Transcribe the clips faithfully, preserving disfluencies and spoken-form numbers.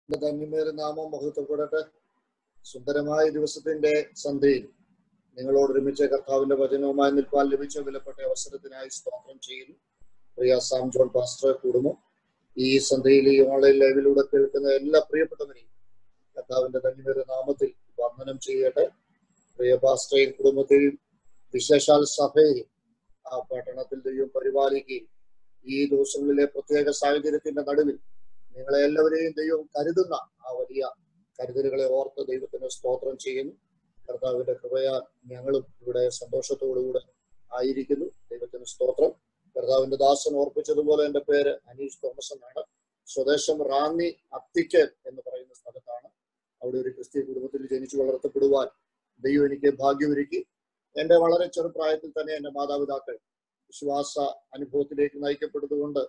ധന്യമേറെ നാമം മഹത്വപ്പെടട്ടെ. സുന്ദരമായ ദിവസത്തിന്റെ സന്ധ്യയിൽ നിങ്ങളോട് ഒരുമിച്ച് കർത്താവിന്റെ വചനവുമായി നിൽപ്പാൻ ലഭിച്ച വിലപ്പെട്ട അവസരത്തിനായി സ്തോത്രം ചെയ്യുന്നു. പ്രിയ സാം ജോൺ പാസ്റ്റർ കുടുംബം, ഈ സന്ധ്യയിൽ ഈ ഓൺലൈൻ ലൈവിലൂടെ കേൾക്കുന്ന എല്ലാ പ്രിയപ്പെട്ടവരെയും കർത്താവിന്റെ ധന്യമേറെ നാമത്തിൽ വന്ദനം ചെയ്യട്ടെ. പ്രിയ പാസ്റ്ററേയും കുടുംബത്തെയും വിശേഷാൽ സഭയെയും ആ പട്ടണത്തിൽ ദൈവം പരിപാലിക്കുകയും ഈ ദിവസങ്ങളിലെ പ്രത്യേക സാഹചര്യത്തിന്റെ നടുവിൽ നിങ്ങളെ എല്ലാവരെയും ദൈവം കരുതുന്ന ആ വലിയ കരുതലുകളെ ഓർത്ത് ദൈവത്തിന് സ്തോത്രം ചെയ്യുന്നു. കർത്താവിന്റെ കൃപയാൽ ഞങ്ങളും ഇവിടെ സന്തോഷത്തോടുകൂടെ ആയിരിക്കുന്നു. ദൈവത്തിന് സ്തോത്രം. കർത്താവിന്റെ ദാസൻ ഓർപ്പിച്ചതുപോലെ എൻ്റെ പേര് അനീഷ് തോമസ് എന്നാണ്. സ്വദേശം റാന്നി അത്തിക്ക് എന്ന് പറയുന്ന സ്ഥലത്താണ്. അവിടെ ഒരു ക്രിസ്തീയ കുടുംബത്തിൽ ജനിച്ചു വളർത്തപ്പെടുവാൻ ദൈവം എനിക്ക് ഭാഗ്യമൊരുക്കി. എൻ്റെ വളരെ ചെറുപ്രായത്തിൽ തന്നെ എൻ്റെ മാതാപിതാക്കൾ വിശ്വാസ അനുഭവത്തിലേക്ക് നയിക്കപ്പെട്ടതുകൊണ്ട്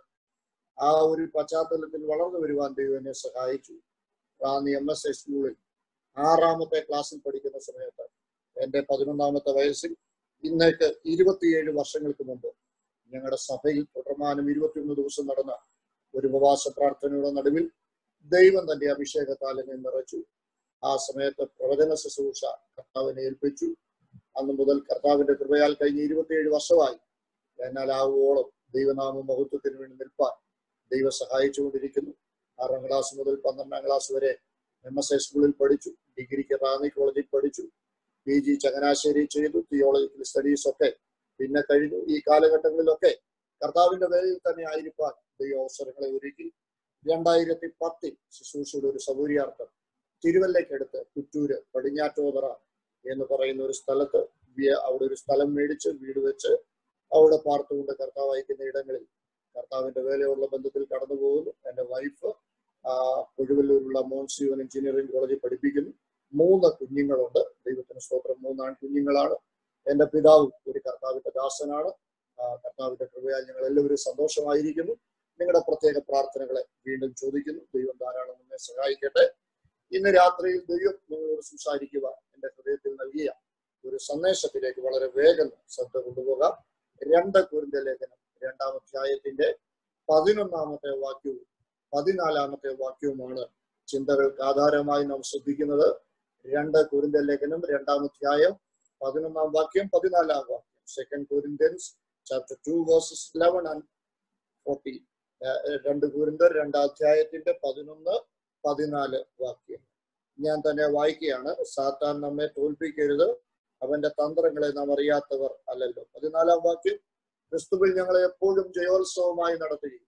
ആ ഒരു പശ്ചാത്തലത്തിൽ വളർന്നു വരുവാൻ ദൈവം എന്നെ സഹായിച്ചു. റാന്നി എം എസ് എസ് സ്കൂളിൽ ആറാമത്തെ ക്ലാസ്സിൽ പഠിക്കുന്ന സമയത്ത് എൻ്റെ പതിനൊന്നാമത്തെ വയസ്സിൽ ഇന്നേക്ക് ഇരുപത്തിയേഴ് വർഷങ്ങൾക്ക് മുമ്പ് ഞങ്ങളുടെ സഭയിൽ തുടർമാനം ഇരുപത്തിയൊന്ന് ദിവസം നടന്ന ഒരു ഉപവാസ പ്രാർത്ഥനയുടെ നടുവിൽ ദൈവം തന്റെ അഭിഷേകത്താൽ എന്നെ നിറച്ചു. ആ സമയത്ത് പ്രവചന ശുശ്രൂഷ കർത്താവിനെ ഏൽപ്പിച്ചു. അന്ന് മുതൽ കർത്താവിന്റെ കൃപയാൽ കഴിഞ്ഞ ഇരുപത്തിയേഴ് വർഷമായി എന്നാൽ ആവോളം ദൈവനാമ മഹത്വത്തിന് വേണ്ടി നിൽപ്പാൻ ദൈവം സഹായിച്ചുകൊണ്ടിരിക്കുന്നു. ആറാം ക്ലാസ് മുതൽ പന്ത്രണ്ടാം ക്ലാസ് വരെ എം എസ് എ സ്കൂളിൽ പഠിച്ചു. ഡിഗ്രിക്ക് റാന്നി കോളേജിൽ പഠിച്ചു. പി ജി ചങ്ങനാശ്ശേരി ചെയ്തു. തിയോളജിക്കൽ സ്റ്റഡീസ് ഒക്കെ പിന്നെ കഴിഞ്ഞു. ഈ കാലഘട്ടങ്ങളിലൊക്കെ കർത്താവിന്റെ വേലയിൽ തന്നെ ആയിരിക്കാൻ ദൈവ അവസരങ്ങളെ ഒരുക്കി. രണ്ടായിരത്തി പത്തിൽ ശുശ്രൂഷയുടെ ഒരു സൗകര്യാർത്ഥം തിരുവല്ലയ്ക്കടുത്ത് കുറ്റൂര് പടിഞ്ഞാറ്റോതറ എന്ന് പറയുന്ന ഒരു സ്ഥലത്ത് അവിടെ ഒരു സ്ഥലം മേടിച്ച് വീട് വെച്ച് അവിടെ പാർത്തുകൊണ്ട് കർത്താവ് അയക്കുന്ന ഇടങ്ങളിൽ കർത്താവിന്റെ വേലയുള്ള ബന്ധത്തിൽ കടന്നു പോകുന്നു. എൻ്റെ വൈഫ് ആ കൊഴുവല്ലൂരുള്ള മോൺസിയോൻ എഞ്ചിനീയറിംഗ് കോളേജിൽ പഠിപ്പിക്കുന്നു. മൂന്ന് കുഞ്ഞുങ്ങളുണ്ട്. ദൈവത്തിന് സ്തോത്രം. മൂന്നാൺ കുഞ്ഞുങ്ങളാണ്. എൻ്റെ പിതാവും ഒരു കർത്താവിന്റെ ദാസനാണ്. കർത്താവിന്റെ കൃപയാൽ ഞങ്ങൾ എല്ലാവരും സന്തോഷമായിരിക്കുന്നു. നിങ്ങളുടെ പ്രത്യേക പ്രാർത്ഥനകളെ വീണ്ടും ചോദിക്കുന്നു. ദൈവം ധാരാളം നമ്മെ സഹായിക്കട്ടെ. ഇന്ന് രാത്രിയിൽ ദൈവം നിങ്ങളോട് സംസാരിക്കുക എൻ്റെ ഹൃദയത്തിൽ നൽകിയ ഒരു സന്ദേശത്തിലേക്ക് വളരെ വേഗം ശ്രദ്ധ കൊണ്ടുപോകാം. രണ്ട് കൊരിന്ത്യർ ലേഖനം രണ്ടാം അധ്യായത്തിന്റെ പതിനൊന്നാമത്തെ വാക്യവും പതിനാലാമത്തെ വാക്യവുമാണ് ചിന്തകൾക്ക് ആധാരമായി നാം ശ്രദ്ധിക്കുന്നത്. രണ്ട് കൊരിന്ത്യർ ലേഖനം രണ്ടാം അധ്യായം പതിനൊന്നാം വാക്യം പതിനാലാം വാക്യം. Second Corinthians chapter two verses eleven and fourteen. രണ്ട് കൊരിന്ത്യർ രണ്ടാം അധ്യായത്തിന്റെ പതിനൊന്ന് പതിനാല് വാക്യം ഞാൻ തന്നെ വായിക്കുകയാണ്. സാത്താൻ നമ്മെ തോൽപ്പിക്കരുത്, അവന്റെ തന്ത്രങ്ങളെ നാം അറിയാത്തവർ അല്ലല്ലോ. പതിനാലാം വാക്യം, ക്രിസ്തുവിൽ ഞങ്ങളെ എപ്പോഴും ജയോത്സവമായി നടത്തുകയും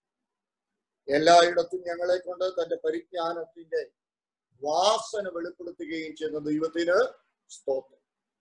എല്ലായിടത്തും ഞങ്ങളെ കൊണ്ട് തന്റെ പരിജ്ഞാനത്തിന്റെ വാസന വെളിപ്പെടുത്തുകയും ചെയ്യുന്ന ദൈവത്തിന് സ്തോത്രം.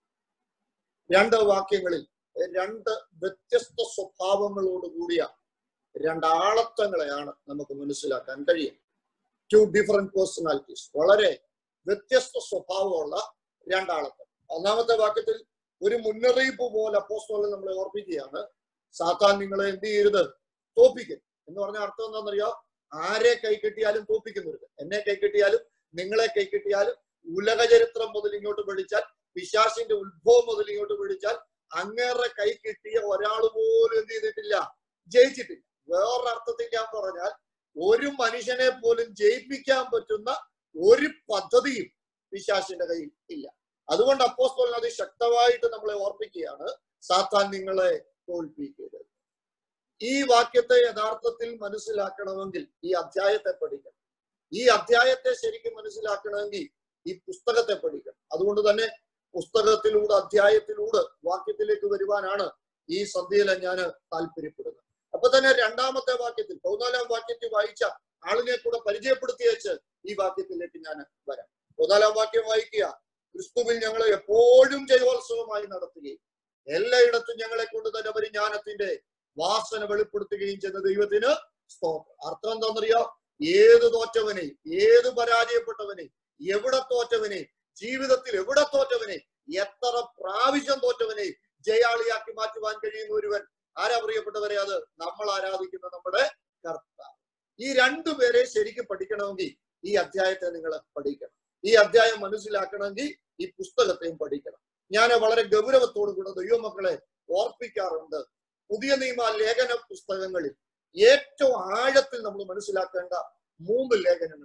രണ്ട് വാക്യങ്ങളിൽ രണ്ട് വ്യത്യസ്ത സ്വഭാവങ്ങളോട് കൂടിയ രണ്ടാളത്വങ്ങളെയാണ് നമുക്ക് മനസ്സിലാക്കാൻ കഴിയും. ടു ഡിഫറെന്റ് പേഴ്സണാലിറ്റീസ്, വളരെ വ്യത്യസ്ത സ്വഭാവമുള്ള രണ്ടാളത്വം. ഒന്നാമത്തെ വാക്യത്തിൽ ഒരു മുന്നറിയിപ്പ് പോലെ അപ്പോസ്തലൻ നമ്മളെ ഓർപ്പിക്കുകയാണ്, സാത്താൻ നിങ്ങളെ എന്ത് ചെയ്യരുത്, തോൽപ്പിക്കും എന്ന് പറഞ്ഞ അർത്ഥം എന്താണെന്നറിയോ? ആരെ കൈകെട്ടിയാലും തോൽപ്പിക്കുന്നവരുത്. എന്നെ കൈകെട്ടിയാലും നിങ്ങളെ കൈകെട്ടിയാലും ഉലക ചരിത്രം മുതൽ ഇങ്ങോട്ട് പഠിച്ചാൽ, പിശാചിന്റെ ഉത്ഭവം മുതൽ ഇങ്ങോട്ട് പഠിച്ചാൽ അങ്ങേറെ കൈ കിട്ടിയ ഒരാൾ പോലും എന്ത് ചെയ്തിട്ടില്ല, ജയിച്ചിട്ടില്ല. വേറൊരർത്ഥത്തിൽ ഞാൻ പറഞ്ഞാൽ ഒരു മനുഷ്യനെ പോലും ജയിപ്പിക്കാൻ പറ്റുന്ന ഒരു പദ്ധതിയും പിശാചിന്റെ കയ്യിൽ ഇല്ല. അതുകൊണ്ട് അപ്പോസ്തലൻ അത് ശക്തമായിട്ട് നമ്മളെ ഓർപ്പിക്കുകയാണ്, സാത്താൻ നിങ്ങളെ തോൽപ്പിക്കരുത്. ഈ വാക്യത്തെ യഥാർത്ഥത്തിൽ മനസ്സിലാക്കണമെങ്കിൽ ഈ അധ്യായത്തെ പഠിക്കണം. ഈ അധ്യായത്തെ ശരിക്കും മനസ്സിലാക്കണമെങ്കിൽ ഈ പുസ്തകത്തെ പഠിക്കണം. അതുകൊണ്ട് തന്നെ പുസ്തകത്തിലൂടെ അധ്യായത്തിലൂടെ വാക്യത്തിലേക്ക് വരുവാനാണ് ഈ സന്ധ്യയിലെ ഞാൻ താല്പര്യപ്പെടുന്നത്. അപ്പൊ തന്നെ രണ്ടാമത്തെ വാക്യത്തിൽ പതിനാലാം വാക്യത്തിൽ വായിച്ച ആളിനെ കൂടെ പരിചയപ്പെടുത്തി വെച്ച് ഈ വാക്യത്തിലേക്ക് ഞാൻ വരാം. പതിനാലാം വാക്യം വായിക്കുക, ക്രിസ്തുവിൽ ഞങ്ങളെ എപ്പോഴും ജയോത്സവമായി നടത്തുകയും എല്ലായിടത്തും ഞങ്ങളെ കൊണ്ട് തന്നെ പരിജ്ഞാനത്തിന്റെ വാസന വെളിപ്പെടുത്തുകയും ചെയ്യുന്ന ദൈവത്തിന് സ്തോത്രം. അർത്ഥം എന്താണെന്നറിയോ? ഏത് തോറ്റവനെയും, ഏത് പരാജയപ്പെട്ടവനെയും, എവിടെ തോറ്റവനെയും, ജീവിതത്തിൽ എവിടെ തോറ്റവനെയും, എത്ര പ്രാവശ്യം തോറ്റവനെയും ജയാളിയാക്കി മാറ്റുവാൻ കഴിയുന്ന ഒരുവൻ ആരാ പ്രിയപ്പെട്ടവരെ? അത് നമ്മൾ ആരാധിക്കുന്ന നമ്മുടെ കർത്താവ്. ഈ രണ്ടുപേരെ ശരിക്കും പഠിക്കണമെങ്കിൽ ഈ അധ്യായത്തെ നിങ്ങൾ പഠിക്കണം. ഈ അധ്യായം മനസ്സിലാക്കണമെങ്കിൽ ഈ പുസ്തകത്തെയും പഠിക്കണം. ഞാൻ വളരെ ഗൗരവത്തോടു കൂടെ ദൈവമക്കളെ ഓർപ്പിക്കാറുണ്ട്, പുതിയ നിയമ ലേഖന പുസ്തകങ്ങളിൽ ഏറ്റവും ആഴത്തിൽ നമ്മൾ മനസ്സിലാക്കേണ്ട മൂന്ന് ലേഖനങ്ങളുണ്ട്.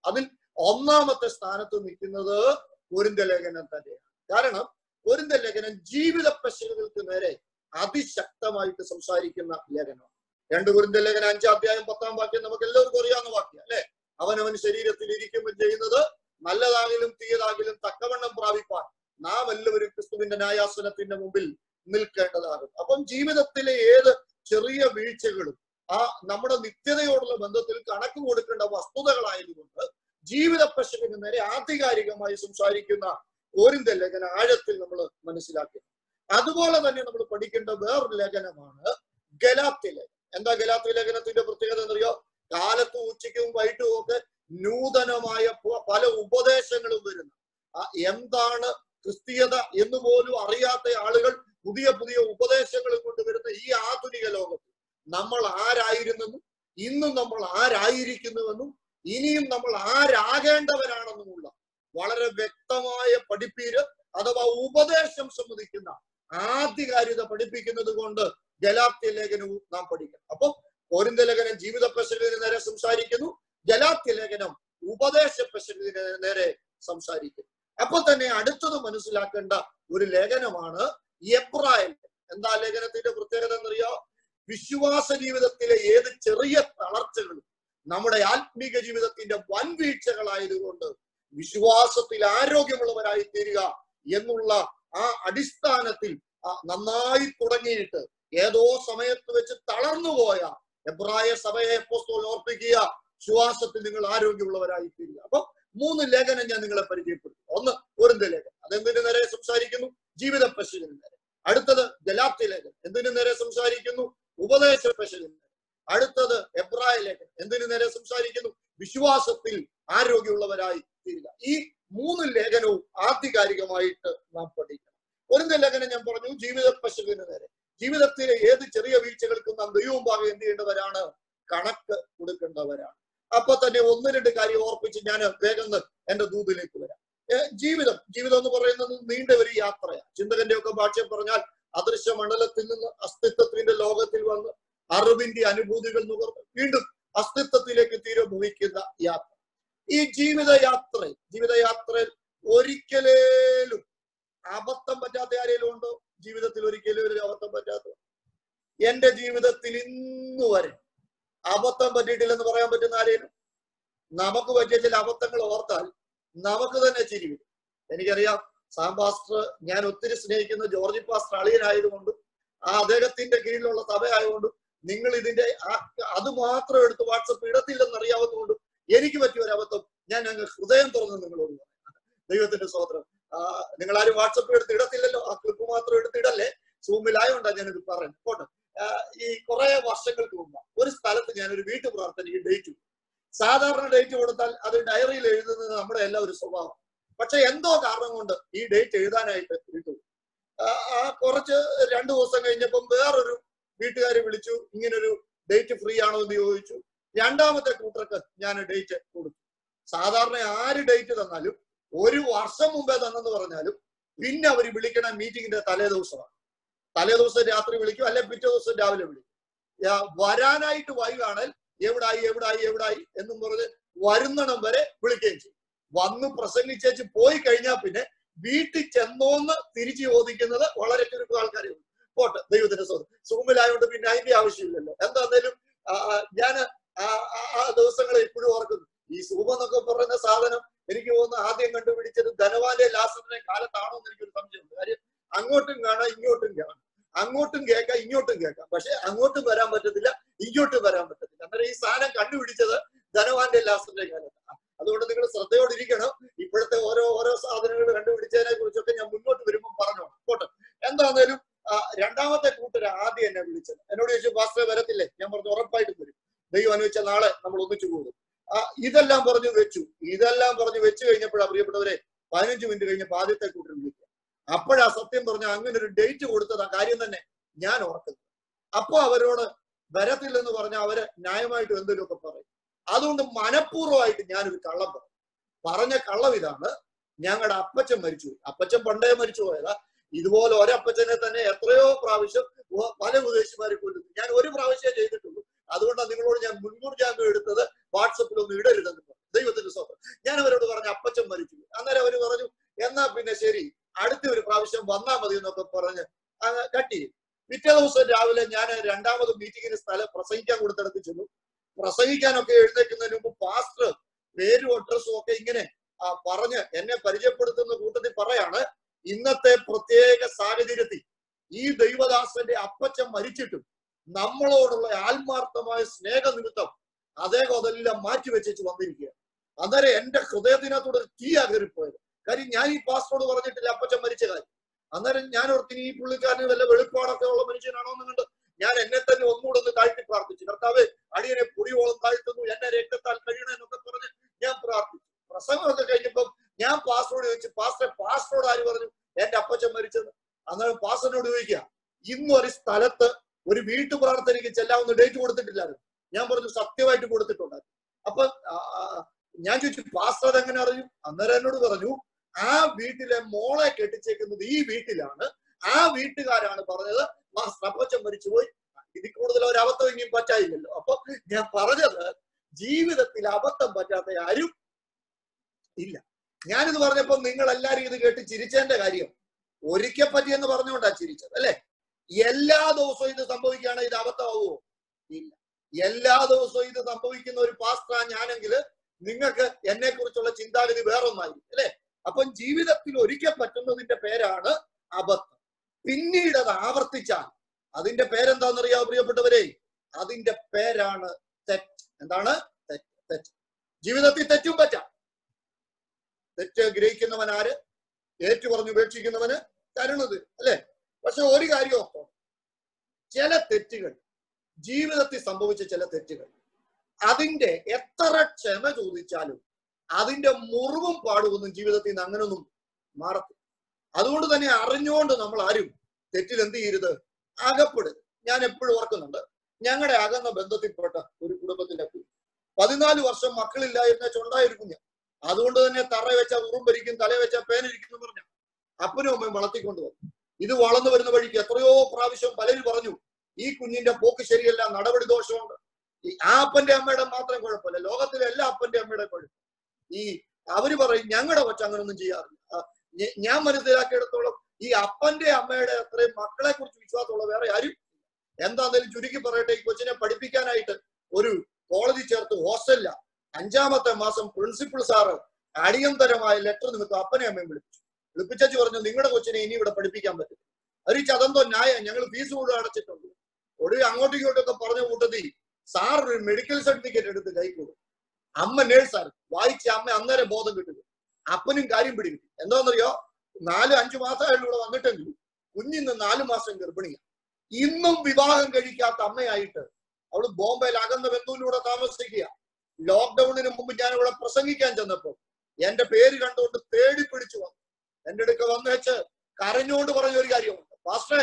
അതിൽ ഒന്നാമത്തെ സ്ഥാനത്ത് നിൽക്കുന്നത് കൊരിന്ത്യ ലേഖനം തന്നെയാണ്. കാരണം കൊരിന്ത്യ ലേഖനം ജീവിത പ്രശ്നങ്ങൾക്ക് നേരെ അതിശക്തമായിട്ട് സംസാരിക്കുന്ന ലേഖനമാണ്. രണ്ട് കൊരിന്ത്യ ലേഖനം അഞ്ചാം അധ്യായം പത്താം വാക്യം നമുക്ക് എല്ലാവർക്കും അറിയാവുന്ന വാക്യം അല്ലെ. അവനവൻ ശരീരത്തിൽ ഇരിക്കുമ്പോൾ ചെയ്യുന്നത് നല്ലതാകിലും തീയതാകിലും തക്കവണ്ണം പ്രാപിപ്പാൻ നാം എല്ലാവരും ക്രിസ്തുവിന്റെ ന്യായാസനത്തിന്റെ മുമ്പിൽ നിൽക്കേണ്ടതാകും. അപ്പം ജീവിതത്തിലെ ഏത് ചെറിയ വീഴ്ചകളും ആ നമ്മുടെ നിത്യതയോടുള്ള ബന്ധത്തിൽ കണക്ക് കൊടുക്കേണ്ട വസ്തുതകളായതുകൊണ്ട് ജീവിത പ്രശ്നത്തിന് നേരെ ആധികാരികമായി സംസാരിക്കുന്ന കൊരിന്ത്യ ലേഖന ആഴത്തിൽ നമ്മൾ മനസ്സിലാക്കി. അതുപോലെ തന്നെ നമ്മൾ പഠിക്കേണ്ട വേറൊരു ലേഖനമാണ് ഗലാത്യ ലേഖനം. എന്താ ഗലാത്യ ലേഖനത്തിന്റെ പ്രത്യേകത എന്നറിയോ? കാലത്തും ഉച്ചയ്ക്കും വൈകിട്ടും ഒക്കെ നൂതനമായ പല ഉപദേശങ്ങളും വരുന്നു. എന്താണ് ക്രിസ്തീയത എന്ന് പോലും അറിയാത്ത ആളുകൾ പുതിയ പുതിയ ഉപദേശങ്ങൾ കൊണ്ടുവരുന്ന ഈ ആധുനിക ലോകത്തിൽ നമ്മൾ ആരായിരുന്നെന്നും ഇന്നും നമ്മൾ ആരായിരിക്കുന്നുവെന്നും ഇനിയും നമ്മൾ ആരാകേണ്ടവരാണെന്നുമുള്ള വളരെ വ്യക്തമായ പഠിപ്പീര് അഥവാ ഉപദേശം സംബന്ധിക്കുന്ന ആധികാരികത പഠിപ്പിക്കുന്നത് കൊണ്ട് ഗലാത്യ ലേഖനവും നാം പഠിക്കണം. അപ്പം കൊരിന്ത്യ ലേഖനം ജീവിത പ്രശ്നത്തിന് നേരെ സംസാരിക്കുന്നു, ഗലാത്യ ലേഖനം ഉപദേശ പ്രശ്നത്തിന് നേരെ സംസാരിക്കുന്നു. അപ്പൊ തന്നെ അടുത്തത് മനസ്സിലാക്കേണ്ട ഒരു ലേഖനമാണ് എബ്രായ. എന്താ ലേഖനത്തിന്റെ പ്രത്യേകത എന്നറിയോ? വിശ്വാസ ജീവിതത്തിലെ ഏത് ചെറിയ തളർച്ചകളും നമ്മുടെ ആത്മീക ജീവിതത്തിന്റെ വൻ വീഴ്ചകളായതുകൊണ്ട് വിശ്വാസത്തിൽ ആരോഗ്യമുള്ളവരായി തീരുക എന്നുള്ള ആ അടിസ്ഥാനത്തിൽ നന്നായി തുടങ്ങിയിട്ട് ഏതോ സമയത്ത് വെച്ച് തളർന്നുപോയ എബ്രായ സഭയെ അപ്പോസ്തലൻ ഓർപ്പിക്കുക, വിശ്വാസത്തിൽ നിങ്ങൾ ആരോഗ്യമുള്ളവരായി തീരുക. അപ്പൊ മൂന്ന് ലേഖനം ഞാൻ നിങ്ങളെ പരിചയപ്പെടുത്തി. ഒന്ന് കൊരിന്ത്യ ലേഖനം, അതെന്തിനു നേരെ സംസാരിക്കുന്നു? ജീവിത പ്രശ്നത്തിന് നേരെ. അടുത്തത് ഗലാത്യ ലേഖനം, എന്തിനു നേരെ സംസാരിക്കുന്നു? ഉപദേശ പ്രശ്നത്തിന് നേരെ. അടുത്തത് എബ്രായ ലേഖനം, എന്തിനു നേരെ സംസാരിക്കുന്നു? വിശ്വാസത്തിൽ ആരോഗ്യമുള്ളവരായി തീരുക. ഈ മൂന്ന് ലേഖനവും ആധികാരികമായിട്ട് നാം പഠിക്കണം. കൊരിന്ത്യ ലേഖനം ഞാൻ പറഞ്ഞു ജീവിത പ്രശ്നത്തിന് നേരെ. ജീവിതത്തിലെ ഏത് ചെറിയ വീഴ്ചകൾക്കും നാം ദൈവം ഭാഗം എന്ത് ചെയ്യേണ്ടവരാണ്? കണക്ക് കൊടുക്കേണ്ടവരാണ്. അപ്പൊ തന്നെ ഒന്ന് രണ്ട് കാര്യം ഓർപ്പിച്ച് ഞാൻ വേഗം എന്റെ ദൂതിലേക്ക് വരാം. ജീവിതം ജീവിതം എന്ന് പറയുന്നത് നീണ്ട ഒരു യാത്രയാണ്. ചിന്തകന്റെ ഒക്കെ ഭാഷയിൽ പറഞ്ഞാൽ അദൃശ്യ മണ്ഡലത്തിൽ നിന്ന് അസ്തിത്വത്തിന്റെ ലോകത്തിൽ വന്ന് അറിവിന്റെ അനുഭൂതികൾ നുകർന്ന് വീണ്ടും അസ്തിത്വത്തിലേക്ക് തീരെ മുഹിക്കുന്ന യാത്ര. ഈ ജീവിതയാത്ര ജീവിതയാത്രയിൽ ഒരിക്കലും അബദ്ധം പറ്റാത്ത ആരെങ്കിലും ഉണ്ടോ? ജീവിതത്തിൽ ഒരിക്കലും ഒരു അബദ്ധം പറ്റാത്ത. എന്റെ ജീവിതത്തിൽ ഇന്നു വരെ അബദ്ധം പറ്റിയിട്ടില്ലെന്ന് പറയാൻ പറ്റുന്ന ആരെയും? നമുക്ക് പറ്റിയ ചില അബദ്ധങ്ങൾ ഓർത്താൽ നമുക്ക് തന്നെ ചിരി വരും. എനിക്കറിയാം, സാം പാസ്റ്റർ ഞാൻ ഒത്തിരി സ്നേഹിക്കുന്ന ജോർജി പാസ്റ്റർ അളിയനായതുകൊണ്ടും ആ അദ്ദേഹത്തിന്റെ കീഴിലുള്ള സഭ ആയതുകൊണ്ടും നിങ്ങൾ ഇതിന്റെ അത് മാത്രം എടുത്ത് വാട്സപ്പ് ഇടത്തില്ലെന്ന് അറിയാവുന്നതുകൊണ്ടും എനിക്ക് പറ്റിയ ഒരു അബദ്ധം ഞാൻ ഞങ്ങൾ ഹൃദയം തുറന്ന് നിങ്ങളോട് പറയാം. ദൈവത്തിന്റെ സ്തോത്രം. ആ നിങ്ങൾ ആരും വാട്സപ്പ് എടുത്ത് ഇടത്തില്ലല്ലോ, ആ ക്ലിപ്പ് മാത്രം എടുത്തിടല്ലേ. സൂമിലായോണ്ടാണ് ഞാനിത് പറയുന്നത്. പോട്ടെ. ഈ കുറെ വർഷങ്ങൾക്ക് മുമ്പ് ഒരു സ്ഥലത്ത് ഞാനൊരു വീട്ടു പ്രാർത്ഥനയ്ക്ക് ഡേറ്റ് കൊടുത്തു. സാധാരണ ഡേറ്റ് കൊടുത്താൽ അത് ഡയറിയിൽ എഴുതുന്നത് നമ്മുടെ എല്ലാ ഒരു സ്വഭാവം. പക്ഷെ എന്തോ കാരണം കൊണ്ട് ഈ ഡേറ്റ് എഴുതാനായിട്ട് വിട്ടു. ആ കുറച്ച് രണ്ടു ദിവസം കഴിഞ്ഞപ്പം വേറൊരു വീട്ടുകാരെ വിളിച്ചു, ഇങ്ങനൊരു ഡേറ്റ് ഫ്രീ ആണോ എന്ന് ചോദിച്ചു. രണ്ടാമത്തെ കൂട്ടർക്ക് ഞാൻ ഡേറ്റ് കൊടുത്തു. സാധാരണ ആര് ഡേറ്റ് തന്നാലും ഒരു വർഷം മുമ്പേ തന്നെന്ന് പറഞ്ഞാലും പിന്നെ അവർ വിളിക്കണ മീറ്റിങ്ങിന്റെ തലേ ദിവസമാണ്. തലേ ദിവസം രാത്രി വിളിക്കും, അല്ലെ പിറ്റേ ദിവസം രാവിലെ വിളിക്കും. വരാനായിട്ട് വൈകാണേൽ എവിടായി എവിടായി എവിടായി എന്നും പറഞ്ഞ് വരുന്നിടം വരെ വിളിക്കുകയും ചെയ്യും. വന്ന് പ്രസംഗിച്ചേച്ച് പോയി കഴിഞ്ഞാൽ പിന്നെ വീട്ടിൽ ചെന്നോന്ന് തിരിച്ചു ചോദിക്കുന്നത് വളരെ ചുരുക്കം ആൾക്കാരെ ഉള്ളൂ. പോട്ടെ, ദൈവത്തിന്റെ സ്വന്തം സൂമിലായോണ്ട് പിന്നെ അതിന്റെ ആവശ്യമില്ലല്ലോ. എന്താന്നേലും ഞാൻ ആ ദിവസങ്ങളെ ഇപ്പോഴും ഓർക്കുന്നു. ഈ സൂമ എന്നൊക്കെ പറയുന്ന സാധനം എനിക്ക് തോന്നുന്നു ആദ്യം കണ്ടുപിടിച്ചത് ധനവാന്റെ ലാസറിന്റെ കാലത്താണോ എന്ന് എനിക്കൊരു സംശയമുണ്ട്. കാര്യം അങ്ങോട്ടും കാണാം ഇങ്ങോട്ടും കാണാം, അങ്ങോട്ടും കേൾക്കാം ഇങ്ങോട്ടും കേൾക്കാം, പക്ഷെ അങ്ങോട്ടും വരാൻ പറ്റത്തില്ല ഇങ്ങോട്ടും വരാൻ പറ്റത്തില്ല. അന്നേരം ഈ സാധനം കണ്ടുപിടിച്ചത് ധനവാന്റെ ലാസറിന്റെ കാലത്താണ്. അതുകൊണ്ട് നിങ്ങൾ ശ്രദ്ധയോടിരിക്കണം. ഇപ്പോഴത്തെ ഓരോ ഓരോ സാധനങ്ങൾ കണ്ടുപിടിച്ചതിനെ കുറിച്ചൊക്കെ ഞാൻ മുന്നോട്ട് വരുമ്പോൾ പറഞ്ഞോളാം. പോട്ടെ. എന്താന്നേലും രണ്ടാമത്തെ കൂട്ടർ ആദ്യം എന്നെ വിളിച്ചത് എന്നോട് ചോദിച്ചു, പാസ്റ്റർ വരത്തില്ലേ? ഞാൻ പറഞ്ഞു ഉറപ്പായിട്ടും വരും, ദൈവം അനുവദിച്ച നാളെ നമ്മൾ ഒന്നിച്ചു കൂടും. ആ ഇതെല്ലാം പറഞ്ഞു വെച്ചു. ഇതെല്ലാം പറഞ്ഞു വെച്ചു കഴിഞ്ഞപ്പോഴാണ് പ്രിയപ്പെട്ടവരെ പതിനഞ്ച് മിനിറ്റ് കഴിഞ്ഞപ്പോൾ ആദ്യത്തെ കൂട്ടർ വിളിക്കുക. അപ്പോഴാ സത്യം പറഞ്ഞ അങ്ങനെ ഒരു ഡേറ്റ് കൊടുത്തത് ആ കാര്യം തന്നെ ഞാൻ ഓർക്കുന്നത്. അപ്പൊ അവരോട് വരത്തില്ലെന്ന് പറഞ്ഞാൽ അവര് ന്യായമായിട്ട് എന്തെങ്കിലുമൊക്കെ പറയും. അതുകൊണ്ട് മനഃപൂർവ്വമായിട്ട് ഞാനൊരു കള്ളം പറഞ്ഞു. പറഞ്ഞ കള്ളം ഇതാണ്, ഞങ്ങളുടെ അപ്പച്ചൻ മരിച്ചുപോയി. അപ്പച്ചൻ പണ്ടേ മരിച്ചു പോയതാ. ഇതുപോലെ ഒരപ്പച്ചനെ തന്നെ എത്രയോ പ്രാവശ്യം പല ഉപദേശിമാരെ കൊല്ലുന്നു. ഞാൻ ഒരു പ്രാവശ്യം ചെയ്തിട്ടുള്ളൂ. അതുകൊണ്ടാണ് നിങ്ങളോട് ഞാൻ മുൻകൂർ ജാമ്യം എടുത്തത് വാട്സപ്പിൽ ഒന്നും ഇടരുതെന്ന് പറഞ്ഞു. ദൈവത്തിന്റെ സ്വന്തം മതി എന്നൊക്കെ പറഞ്ഞ് കട്ട് ചെയ്യും. പിറ്റേ ദിവസം രാവിലെ ഞാൻ രണ്ടാമത് മീറ്റിങ്ങിന് സ്ഥലം പ്രസംഗിക്കാൻ കൊടുത്തെടുത്ത് ചെന്നു. പ്രസംഗിക്കാനൊക്കെ എഴുന്നേൽക്കുന്നതിന് മുമ്പ് പാസ്റ്റർ പേരും അഡ്രസ്സും ഒക്കെ ഇങ്ങനെ പറഞ്ഞ് എന്നെ പരിചയപ്പെടുത്തുന്ന കൂട്ടത്തിൽ പറയാണ്, ഇന്നത്തെ പ്രത്യേക സാഹചര്യത്തിൽ ഈ ദൈവദാസന്റെ അപ്പച്ചൻ മരിച്ചിട്ടും നമ്മളോടുള്ള ആത്മാർത്ഥമായ സ്നേഹനിമിത്തം അദ്ദേഹം അതെല്ലാം മാറ്റിവെച്ചു വന്നിരിക്കുക. അന്നേരം എന്റെ ഹൃദയത്തിനകത്തോട് തീയാ കയറിപ്പോയത്. കാര്യം ഞാൻ ഈ പാസ്റ്ററോട് പറഞ്ഞിട്ടില്ല അപ്പച്ചൻ മരിച്ച കാര്യം. അന്നേരം ഞാൻ ഓർത്തിന് ഈ പുള്ളിക്കാരന് വല്ല വെളുപ്പാടൊക്കെ ഉള്ള മനുഷ്യനാണോ എന്ന് കണ്ട് ഞാൻ എന്നെ തന്നെ ഒന്നുകൂടെ ഒന്ന് താഴ്ത്തി പ്രാർത്ഥിച്ചു. കർത്താവേ, അടിയനെ പുടിയോളം താഴ്ത്തുന്നു, എന്നെ രക്തത്താൽ കഴിയണമെന്നൊക്കെ പറഞ്ഞ് ഞാൻ പ്രാർത്ഥിച്ചു. പ്രസംഗമൊക്കെ കഴിഞ്ഞപ്പം ഞാൻ പാസ്റ്ററോട് ചോദിച്ചു, പാസ്റ്റർ പാസ്റ്ററോട് ആര് പറഞ്ഞു എന്റെ അപ്പച്ചൻ മരിച്ചത്? അന്നേരം പാസ്റ്ററിനോട് ചോദിക്കുക, ഇന്നൊരു സ്ഥലത്ത് ഒരു വീട്ടു പ്രാർത്ഥനയ്ക്ക് ചെല്ലാവുന്ന ഡേറ്റ് കൊടുത്തിട്ടില്ലായിരുന്നു. ഞാൻ പറഞ്ഞു സത്യമായിട്ട് കൊടുത്തിട്ടുണ്ടായിരുന്നു. അപ്പൊ ഞാൻ ചോദിച്ചു, പാസ്റ്റർ അതെങ്ങനെ അറിയും? അന്നേരം എന്നോട് പറഞ്ഞു, ആ വീട്ടിലെ മോളെ കെട്ടിച്ചേക്കുന്നത് ഈ വീട്ടിലാണ്, ആ വീട്ടുകാരാണ് പറഞ്ഞത് അപ്പച്ചൻ മരിച്ചുപോയി. ഇതിൽ കൂടുതൽ ഒരു അബദ്ധം ഇനിയും പറ്റായില്ലല്ലോ. അപ്പൊ ഞാൻ പറഞ്ഞത്, ജീവിതത്തിൽ അബദ്ധം പറ്റാത്ത ആരും ഇല്ല. ഞാനിത് പറഞ്ഞപ്പോ നിങ്ങൾ എല്ലാരും ഇത് കേട്ട് ചിരിച്ചതിന്റെ കാര്യം ഒരിക്കൽ പറ്റിയെന്ന് പറഞ്ഞുകൊണ്ടാ ചിരിച്ചത് അല്ലെ? എല്ലാ ദിവസവും ഇത് സംഭവിക്കുകയാണ്, ഇത് അബദ്ധമാവുമോ? ഇല്ല. എല്ലാ ദിവസവും ഇത് സംഭവിക്കുന്ന ഒരു പാസ്റ്ററാ ഞാനെങ്കിൽ നിങ്ങൾക്ക് എന്നെ കുറിച്ചുള്ള ചിന്താഗതി വേറൊന്നായിരിക്കും അല്ലെ? അപ്പം ജീവിതത്തിൽ ഒരിക്കൽ പറ്റുന്നതിന്റെ പേരാണ് അബദ്ധം. പിന്നീട് അത് ആവർത്തിച്ചാൽ അതിന്റെ പേരെന്താണെന്നറിയാമോ പ്രിയപ്പെട്ടവരെ? അതിന്റെ പേരാണ് തെറ്റ്. എന്താണ്? തെറ്റ്. തെറ്റ്. ജീവിതത്തിൽ തെറ്റും പറ്റാം. തെറ്റ് ഗ്രഹിക്കുന്നവൻ ആര്? ഏറ്റു പറഞ്ഞു ഉപേക്ഷിക്കുന്നവന് കരുണത് അല്ലെ? പക്ഷെ ഒരു കാര്യം ഓർക്കണം, ചില തെറ്റുകൾ, ജീവിതത്തിൽ സംഭവിച്ച ചില തെറ്റുകൾ, അതിന്റെ എത്ര ക്ഷമ ചോദിച്ചാലും അതിന്റെ മുറിവും പാടുമൊന്നും ജീവിതത്തിൽ നിന്ന് അങ്ങനൊന്നും മാറത്തില്ല. അതുകൊണ്ട് തന്നെ അറിഞ്ഞുകൊണ്ട് നമ്മൾ ആരും തെറ്റിൽ എന്ത് ചെയ്യരുത്, അകപ്പെടരുത്. ഞാൻ എപ്പോഴും ഓർക്കുന്നുണ്ട്, ഞങ്ങളുടെ അകന്ന ബന്ധത്തിൽപ്പെട്ട ഒരു കുടുംബത്തിന്റെ പതിനാല് വർഷം മക്കളില്ലായിരുന്ന ചൊണ്ടായ ഒരു കുഞ്ഞ്. അതുകൊണ്ട് തന്നെ തറ വെച്ച ഉറും ഭരിക്കും, തല വെച്ച പേനിരിക്കും എന്ന് പറഞ്ഞ അപ്പനും അമ്മയും വളർത്തിക്കൊണ്ട് വന്നു. ഇത് വളർന്നു വരുന്ന വഴിക്ക് എത്രയോ പ്രാവശ്യം പലരും പറഞ്ഞു, ഈ കുഞ്ഞിന്റെ പോക്ക് ശരിയല്ല, നടപടി ദോഷമുണ്ട്. ഈ ആ അപ്പന്റെ അമ്മയുടെ മാത്രം കുഴപ്പമില്ല, ലോകത്തിലെ എല്ലാ അപ്പന്റെ അമ്മയുടെ കുഴപ്പം. ഈ അവര് പറയും ഞങ്ങളുടെ കൊച്ചു അങ്ങനൊന്നും ചെയ്യാറില്ല. ഞാൻ മനസ്സിലാക്കിയെടുത്തോളം ഈ അപ്പന്റെ അമ്മയുടെ അത്രയും മക്കളെ കുറിച്ച് വിശ്വാസമുള്ള വേറെ ആരും. എന്താണെങ്കിലും ചുരുക്കി പറയട്ടെ, ഈ കൊച്ചിനെ പഠിപ്പിക്കാനായിട്ട് ഒരു കോളേജിൽ ചേർത്ത് ഹോസ്റ്റലില്ല. അഞ്ചാമത്തെ മാസം പ്രിൻസിപ്പൽ സാറ് അടിയന്തരമായ ലെറ്റർ നിമിത്തം അപ്പനെ അമ്മയും വിളിപ്പിച്ചു. വിളിപ്പിച്ചു പറഞ്ഞു, നിങ്ങളുടെ കൊച്ചിനെ ഇനി ഇവിടെ പഠിപ്പിക്കാൻ പറ്റും. ഒരു ചതന്തോ ന്യായ, ഞങ്ങൾ ഫീസ് കൂടെ അടച്ചിട്ടുണ്ട്. ഒടുവിൽ അങ്ങോട്ടും ഇങ്ങോട്ടൊക്കെ പറഞ്ഞ കൂട്ടത്തിൽ സാർ ഒരു മെഡിക്കൽ സർട്ടിഫിക്കറ്റ് എടുത്ത് കൈക്കൂടും. അമ്മ നേഴ്സാണ്, വായിച്ച അമ്മ അന്നേരം ബോധം കിട്ടുക. അപ്പനും കാര്യം പിടികിട്ടി. എന്താണെന്നറിയോ? നാല് അഞ്ചു മാസമായിട്ട് ഇവിടെ വന്നിട്ടെങ്കിലും കുഞ്ഞിന്ന് നാലു മാസം ഗർഭിണിയാണ്. ഇന്നും വിവാഹം കഴിക്കാത്ത അമ്മയായിട്ട് അവള് ബോംബെയിൽ അകന്ന ബന്ധുവിലൂടെ താമസിക്കുക. ലോക്ക്ഡൌണിന് മുമ്പ് ഞാൻ ഇവിടെ പ്രസംഗിക്കാൻ ചെന്നപ്പോൾ എന്റെ പേര് കണ്ടുകൊണ്ട് തേടി പിടിച്ചു വന്നു. എന്റെ അടുക്ക വന്നു വെച്ച് കരഞ്ഞുകൊണ്ട് പറഞ്ഞ ഒരു കാര്യമുണ്ട്, പാസ്റ്ററെ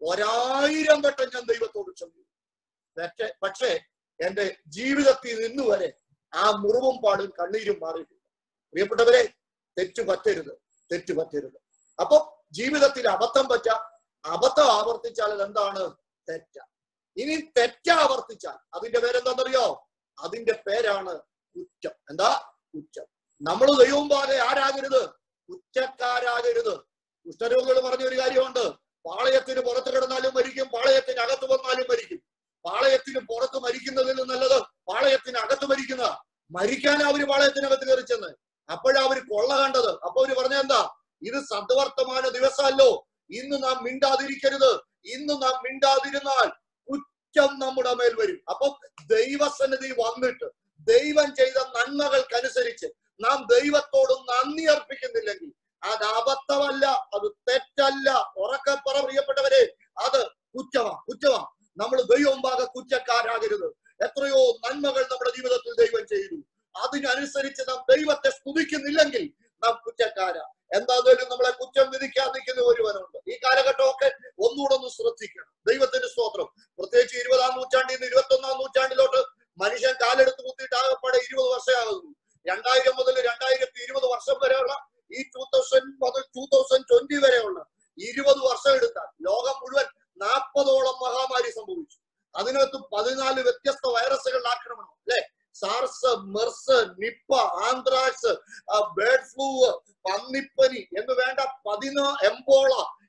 ഒരായിരം വട്ടം ഞാൻ ദൈവത്തോട് ക്ഷമിച്ചു. പക്ഷേ പക്ഷേ എന്റെ ജീവിതത്തിൽ നിന്ന് വരെ ആ മുറിവും പാടും കണ്ണീരും മാറിയിട്ടില്ല. പ്രിയപ്പെട്ടവരെ, തെറ്റു പറ്റരുത്, തെറ്റു പറ്റരുത്. അപ്പൊ ജീവിതത്തിൽ അബദ്ധം പറ്റാം. അബദ്ധം ആവർത്തിച്ചാൽ അതെന്താണ്? തെറ്റ. ഇനി തെറ്റ ആവർത്തിച്ചാൽ അതിന്റെ പേരെന്താണെന്നറിയോ? അതിന്റെ പേരാണ് കുറ്റം. എന്താ? കുറ്റം. നമ്മൾ ദൈവം പോലെ ആരാകരുത്? കുറ്റക്കാരാകരുത്. കുഷ്ഠരോഗികൾ പറഞ്ഞ ഒരു കാര്യമുണ്ട്, പാളയത്തിന് പുറത്ത് കിടന്നാലും മരിക്കും, പാളയത്തിന് അകത്ത് വന്നാലും മരിക്കും. പാളയത്തിന് പുറത്ത് മരിക്കുന്നതിൽ നല്ലത് പാളയത്തിന് അകത്ത് മരിക്കുന്ന. മരിക്കാൻ അവര് പാളയത്തിനകത്ത് കയറി ചെന്ന് അപ്പോഴാ അവര് കൊള്ള കണ്ടത്. അപ്പൊ അവര് പറഞ്ഞ എന്താ? ഇത് സദ്വർത്തമാന ദിവസമല്ലോ, ഇന്ന് നാം മിണ്ടാതിരിക്കരുത്. ഇന്ന് നാം മിണ്ടാതിരുന്നാൽ കുറ്റം നമ്മുടെ മേൽ വരും. അപ്പൊ ദൈവസന്നിധി വന്നിട്ട് ദൈവം ചെയ്ത നന്മകൾക്കനുസരിച്ച് നാം ദൈവത്തോട് നന്ദി അർപ്പിക്കുന്നില്ലെങ്കിൽ അത് അബദ്ധമല്ല, അത് തെറ്റല്ല. ഉറക്കെ പറ പ്രിയപ്പെട്ടവരെ, അത് കുറ്റമാ, കുറ്റമാ. നമ്മൾ ദൈവം ഭാഗം കുറ്റക്കാരാകരുത്. എത്രയോ നന്മകൾ നമ്മുടെ ജീവിതത്തിൽ ദൈവം ചെയ്തു, അതിനനുസരിച്ച് നാം ദൈവത്തെ സ്തുതിക്കുന്നില്ലെങ്കിൽ നാം കുറ്റക്കാരാ. എന്തായാലും നമ്മളെ കുറ്റം വിധിക്കാൻ നിൽക്കുന്ന ഒരുവനുണ്ട്. ഈ കാലഘട്ടമൊക്കെ ഒന്നുകൂടെ ഒന്ന് ശ്രദ്ധിക്കണം. ദൈവത്തിന്റെ സ്തോത്രം. പ്രത്യേകിച്ച് ഇരുപതാം നൂറ്റാണ്ടിൽ നിന്ന് ഇരുപത്തി ഒന്നാം നൂറ്റാണ്ടിലോട്ട് മനുഷ്യൻ കാലെടുത്ത് കുത്തിയിട്ട് ആകപ്പാടെ ഇരുപത് വർഷമാകുന്നു. രണ്ടായിരം മുതൽ രണ്ടായിരത്തി ഇരുപത് വർഷം വരെയുള്ള ഈ ടൂ തൗസൻഡ് മുതൽ ടൂ തൗസൻഡ് ട്വന്റി വരെയുള്ള ഇരുപത് വർഷം എടുത്താൽ ലോകം മുഴുവൻ നാൽപ്പതോളം മഹാമാരി സംഭവിച്ചു. അതിനകത്ത് പതിനാല് വ്യത്യസ്ത വൈറസുകളുടെ ആക്രമണം അല്ലെ? SARS, MERS, Nipah, anthrax, bird flu, പന്നിപ്പനി എന്ന് വേണ്ട പതിനാ എംബോള